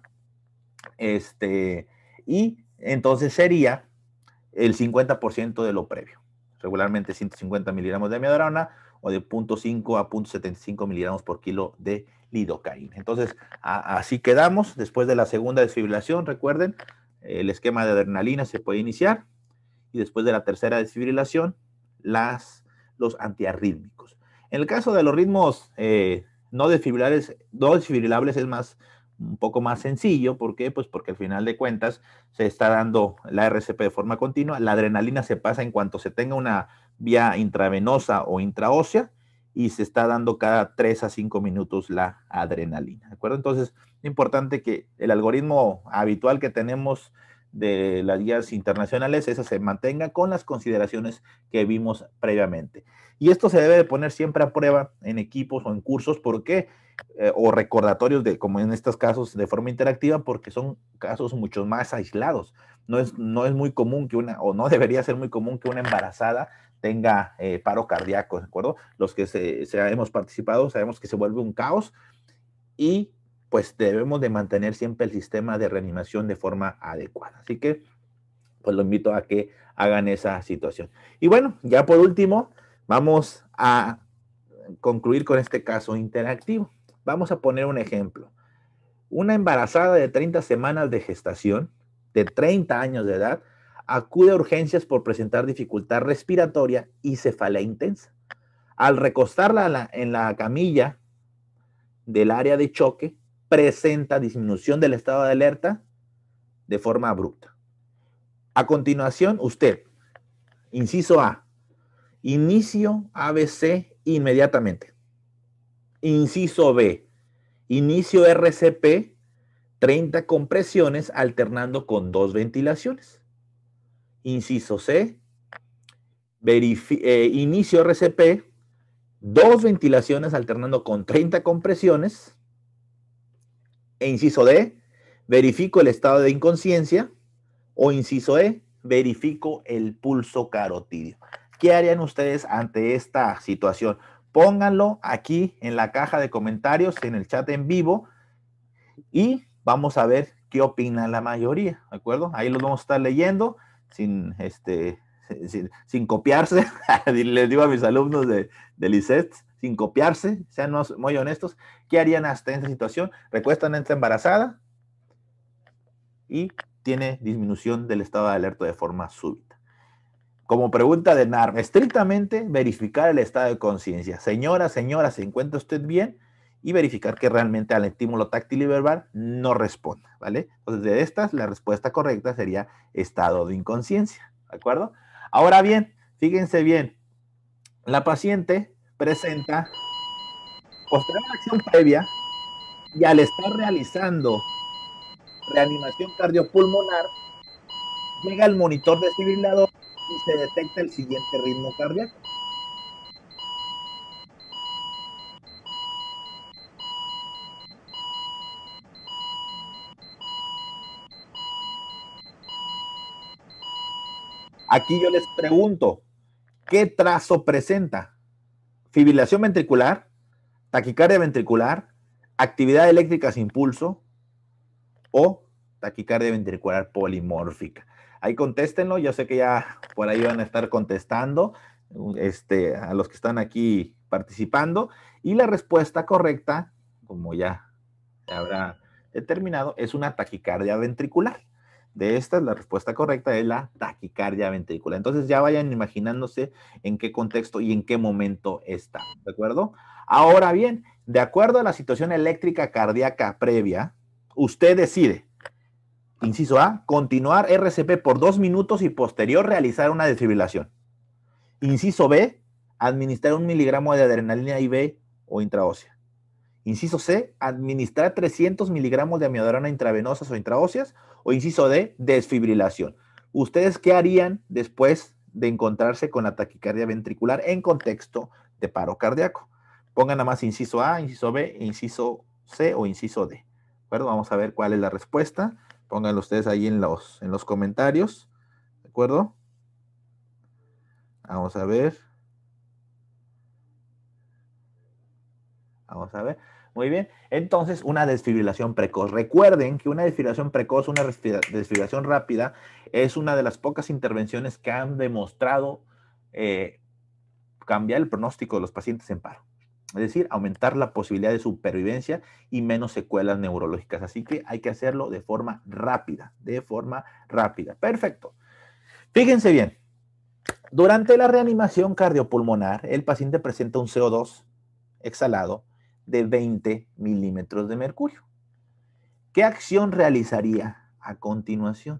Este, y entonces sería el cincuenta por ciento de lo previo. Regularmente ciento cincuenta miligramos de amiodarona o de cero punto cinco a cero punto setenta y cinco miligramos por kilo de lidocaína. Entonces, a, así quedamos. Después de la segunda desfibrilación, recuerden, el esquema de adrenalina se puede iniciar y después de la tercera desfibrilación, las, los antiarrítmicos. En el caso de los ritmos eh, no desfibrilables, no desfibrilables es más, un poco más sencillo. ¿Por qué? Pues porque al final de cuentas se está dando la R C P de forma continua, la adrenalina se pasa en cuanto se tenga una vía intravenosa o intraósea y se está dando cada tres a cinco minutos la adrenalina, ¿de acuerdo? Entonces, es importante que el algoritmo habitual que tenemos de las guías internacionales, esa se mantenga con las consideraciones que vimos previamente. Y esto se debe de poner siempre a prueba en equipos o en cursos, ¿por qué? Eh, o recordatorios, de, como en estos casos, de forma interactiva, porque son casos mucho más aislados. No es, no es muy común que una, o no debería ser muy común que una embarazada tenga eh, paro cardíaco, ¿de acuerdo? Los que se, se hemos participado sabemos que se vuelve un caos y pues debemos de mantener siempre el sistema de reanimación de forma adecuada. Así que, pues lo invito a que hagan esa situación. Y bueno, ya por último, vamos a concluir con este caso interactivo. Vamos a poner un ejemplo. Una embarazada de treinta semanas de gestación, de treinta años de edad, acude a urgencias por presentar dificultad respiratoria y cefalea intensa. Al recostarla en la camilla del área de choque, presenta disminución del estado de alerta de forma abrupta. A continuación, usted, inciso A, inicio A B C inmediatamente. Inciso B, inicio R C P, treinta compresiones alternando con dos ventilaciones. Inciso C, eh, inicio R C P, dos ventilaciones alternando con treinta compresiones. E inciso D, verifico el estado de inconsciencia. O inciso E, verifico el pulso carotídeo. ¿Qué harían ustedes ante esta situación? Pónganlo aquí en la caja de comentarios, en el chat en vivo, y vamos a ver qué opina la mayoría, ¿de acuerdo? Ahí los vamos a estar leyendo sin, este, sin, sin copiarse. Les digo a mis alumnos de, de Lisset, sin copiarse, sean muy honestos. ¿Qué harían hasta esta situación? Recuestan a esta embarazada y tiene disminución del estado de alerta de forma súbita. Como pregunta de N A R M, estrictamente verificar el estado de conciencia. Señora, señora, ¿se encuentra usted bien? Y verificar que realmente al estímulo táctil y verbal no responda, ¿vale? Entonces, de estas, la respuesta correcta sería estado de inconsciencia, ¿de acuerdo? Ahora bien, fíjense bien, la paciente presenta posterior a la acción previa y al estar realizando reanimación cardiopulmonar, llega el monitor desfibrilador y se detecta el siguiente ritmo cardíaco. Aquí yo les pregunto, ¿qué trazo presenta? Fibrilación ventricular, taquicardia ventricular, actividad eléctrica sin pulso o taquicardia ventricular polimórfica. Ahí contéstenlo, yo sé que ya por ahí van a estar contestando este, a los que están aquí participando, y la respuesta correcta, como ya se habrá determinado, es una taquicardia ventricular. De estas, la respuesta correcta es la taquicardia ventricular. Entonces ya vayan imaginándose en qué contexto y en qué momento está, ¿de acuerdo? Ahora bien, de acuerdo a la situación eléctrica cardíaca previa, usted decide, inciso A, continuar R C P por dos minutos y posterior realizar una desfibrilación. Inciso B, administrar un miligramo de adrenalina I V o intraósea. Inciso C, administrar trescientos miligramos de amiodarona intravenosas o intraóseas. O inciso D, desfibrilación. ¿Ustedes qué harían después de encontrarse con la taquicardia ventricular en contexto de paro cardíaco? Pongan nada más inciso A, inciso B, inciso C o inciso D. ¿De acuerdo? Vamos a ver cuál es la respuesta. Pónganlo ustedes ahí en los, en los comentarios. ¿De acuerdo? Vamos a ver. Vamos a ver. Muy bien. Entonces, una desfibrilación precoz. Recuerden que una desfibrilación precoz, una desfibrilación rápida, es una de las pocas intervenciones que han demostrado eh, cambiar el pronóstico de los pacientes en paro. Es decir, aumentar la posibilidad de supervivencia y menos secuelas neurológicas. Así que hay que hacerlo de forma rápida, de forma rápida. Perfecto. Fíjense bien. Durante la reanimación cardiopulmonar, el paciente presenta un C O dos exhalado de veinte milímetros de mercurio. ¿Qué acción realizaría a continuación?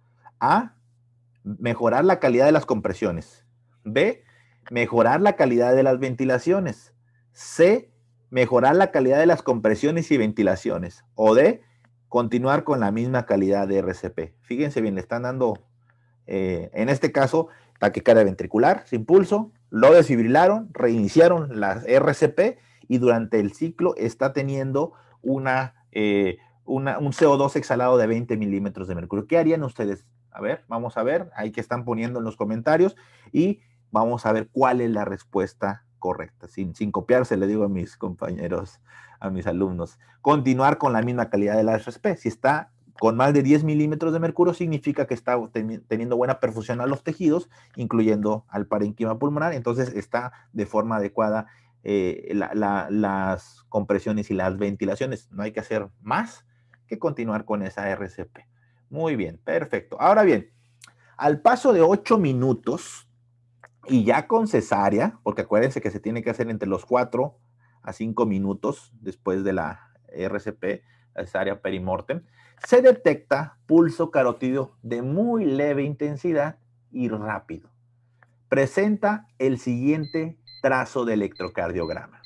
A. Mejorar la calidad de las compresiones. B. Mejorar la calidad de las ventilaciones. C. Mejorar la calidad de las compresiones y ventilaciones. O D. Continuar con la misma calidad de R C P. Fíjense bien, le están dando, eh, en este caso, taquicardia ventricular sin pulso, lo desfibrilaron, reiniciaron las R C P y durante el ciclo está teniendo una, eh, una, un C O dos exhalado de veinte milímetros de mercurio. ¿Qué harían ustedes? A ver, vamos a ver, ahí que están poniendo en los comentarios y vamos a ver cuál es la respuesta correcta. Sin, sin copiarse, le digo a mis compañeros, a mis alumnos. Continuar con la misma calidad de la R C P. Si está con más de diez milímetros de mercurio, significa que está teniendo buena perfusión a los tejidos, incluyendo al parénquima pulmonar, entonces está de forma adecuada eh, la, la, las compresiones y las ventilaciones. No hay que hacer más que continuar con esa R C P. Muy bien, perfecto. Ahora bien, al paso de ocho minutos y ya con cesárea, porque acuérdense que se tiene que hacer entre los cuatro a cinco minutos después de la R C P, la cesárea perimortem, se detecta pulso carotídeo de muy leve intensidad y rápido. Presenta el siguiente trazo de electrocardiograma.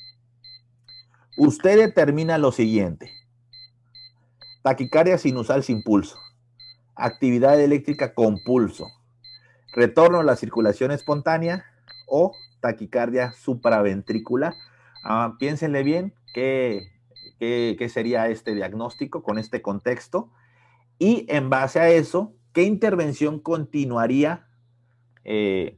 Usted determina lo siguiente: taquicardia sinusal sin pulso, actividad eléctrica con pulso, retorno a la circulación espontánea o taquicardia supraventricular. Ah, piénsenle bien qué, qué, qué sería este diagnóstico con este contexto y en base a eso, qué intervención continuaría eh,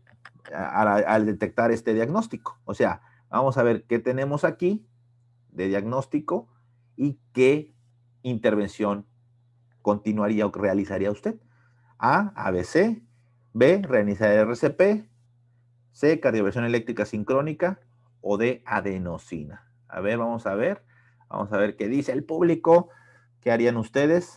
al detectar este diagnóstico. O sea, vamos a ver qué tenemos aquí de diagnóstico y qué intervención continuaría o realizaría usted. A, A B C, B, reiniciar R C P, C, cardioversión eléctrica sincrónica o D, adenosina. A ver, vamos a ver, vamos a ver qué dice el público, qué harían ustedes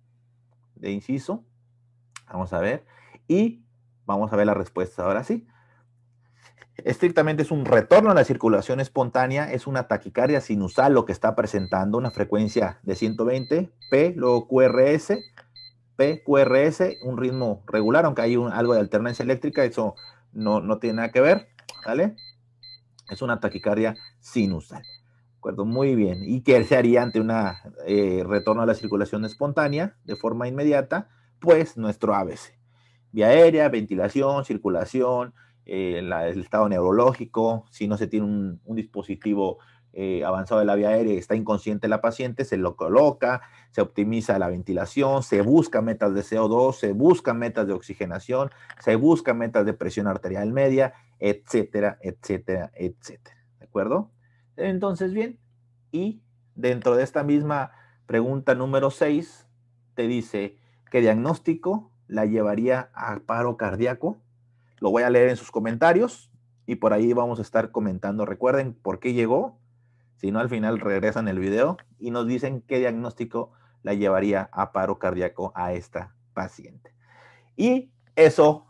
de inciso. Vamos a ver y vamos a ver la respuesta ahora sí. Estrictamente es un retorno a la circulación espontánea, es una taquicardia sinusal lo que está presentando, una frecuencia de ciento veinte, P, luego Q R S, P, Q R S, un ritmo regular, aunque hay un, algo de alternancia eléctrica, eso no, no tiene nada que ver, ¿vale? Es una taquicardia sinusal. ¿De acuerdo? Muy bien. ¿Y qué se haría ante un eh, retorno a la circulación espontánea de forma inmediata? Pues nuestro A B C. Vía aérea, ventilación, circulación, eh, la, el estado neurológico, si no se tiene un, un dispositivo eh, avanzado de la vía aérea y está inconsciente la paciente, se lo coloca, se optimiza la ventilación, se busca metas de C O dos, se buscan metas de oxigenación, se buscan metas de presión arterial media, etcétera, etcétera, etcétera. ¿De acuerdo? Entonces, bien, y dentro de esta misma pregunta número seis, te dice, ¿qué diagnóstico la llevaría a paro cardíaco? Lo voy a leer en sus comentarios y por ahí vamos a estar comentando. Recuerden por qué llegó, si no al final regresan el video y nos dicen qué diagnóstico la llevaría a paro cardíaco a esta paciente. Y eso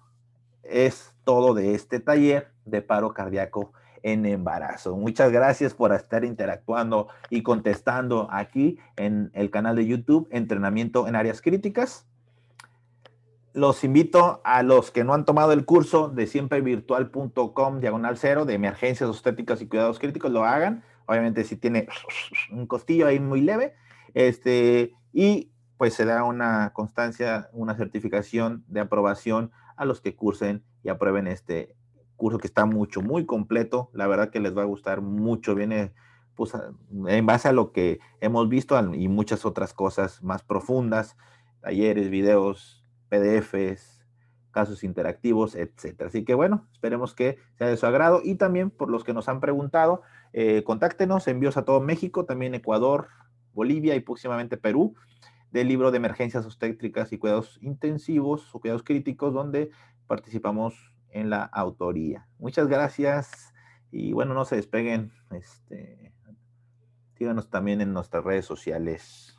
es todo de este taller de paro cardíaco en embarazo. Muchas gracias por estar interactuando y contestando aquí en el canal de YouTube Entrenamiento en Áreas Críticas. Los invito a los que no han tomado el curso de siemprevirtual punto com diagonal cero de emergencias obstétricas y cuidados críticos, lo hagan. Obviamente si tiene un costillo ahí muy leve, este, y pues se da una constancia, una certificación de aprobación a los que cursen y aprueben este curso que está mucho, muy completo. La verdad que les va a gustar mucho. Viene pues en base a lo que hemos visto y muchas otras cosas más profundas, talleres, videos, P D Fs, casos interactivos, etcétera. Así que bueno, esperemos que sea de su agrado. Y también por los que nos han preguntado, eh, contáctenos, envíos a todo México, también Ecuador, Bolivia y próximamente Perú, del libro de emergencias obstétricas y cuidados intensivos o cuidados críticos, donde participamos en la autoría. Muchas gracias y bueno, no se despeguen. Este, síganos también en nuestras redes sociales.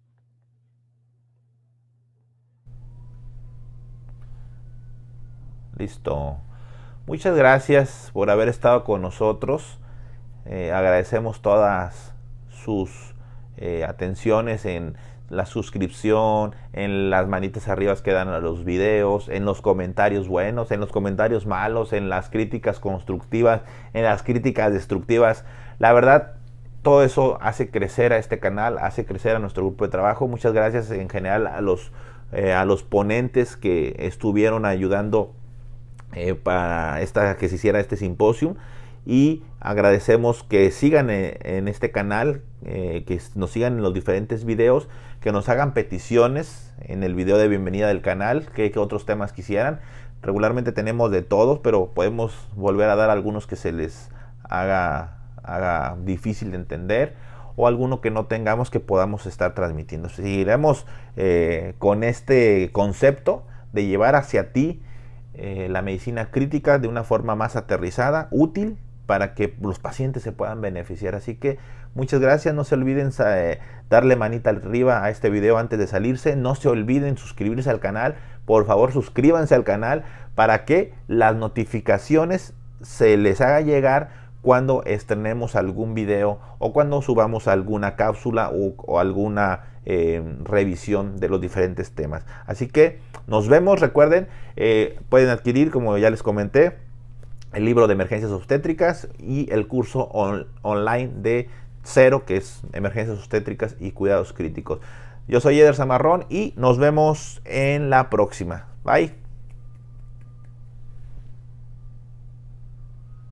Listo. Muchas gracias por haber estado con nosotros. Eh, agradecemos todas sus eh, atenciones en la suscripción, en las manitas arriba que dan a los videos, en los comentarios buenos, en los comentarios malos, en las críticas constructivas, en las críticas destructivas. La verdad, todo eso hace crecer a este canal, hace crecer a nuestro grupo de trabajo. Muchas gracias en general a los, eh, a los ponentes que estuvieron ayudando eh, para esta, que se hiciera este simposio. Y agradecemos que sigan en este canal, eh, que nos sigan en los diferentes videos, que nos hagan peticiones en el video de bienvenida del canal, que, que otros temas quisieran. Regularmente tenemos de todos, pero podemos volver a dar algunos que se les haga, haga difícil de entender, o alguno que no tengamos que podamos estar transmitiendo. Seguiremos eh, con este concepto de llevar hacia ti eh, la medicina crítica de una forma más aterrizada, útil, para que los pacientes se puedan beneficiar. Así que muchas gracias. No se olviden eh, darle manita arriba a este video antes de salirse. No se olviden suscribirse al canal. Por favor, suscríbanse al canal para que las notificaciones se les haga llegar cuando estrenemos algún video o cuando subamos alguna cápsula o, o alguna eh, revisión de los diferentes temas. Así que nos vemos. Recuerden, eh, pueden adquirir, como ya les comenté, el libro de emergencias obstétricas y el curso on, online de cero, que es emergencias obstétricas y cuidados críticos. Yo soy Eder Zamarrón y nos vemos en la próxima. Bye.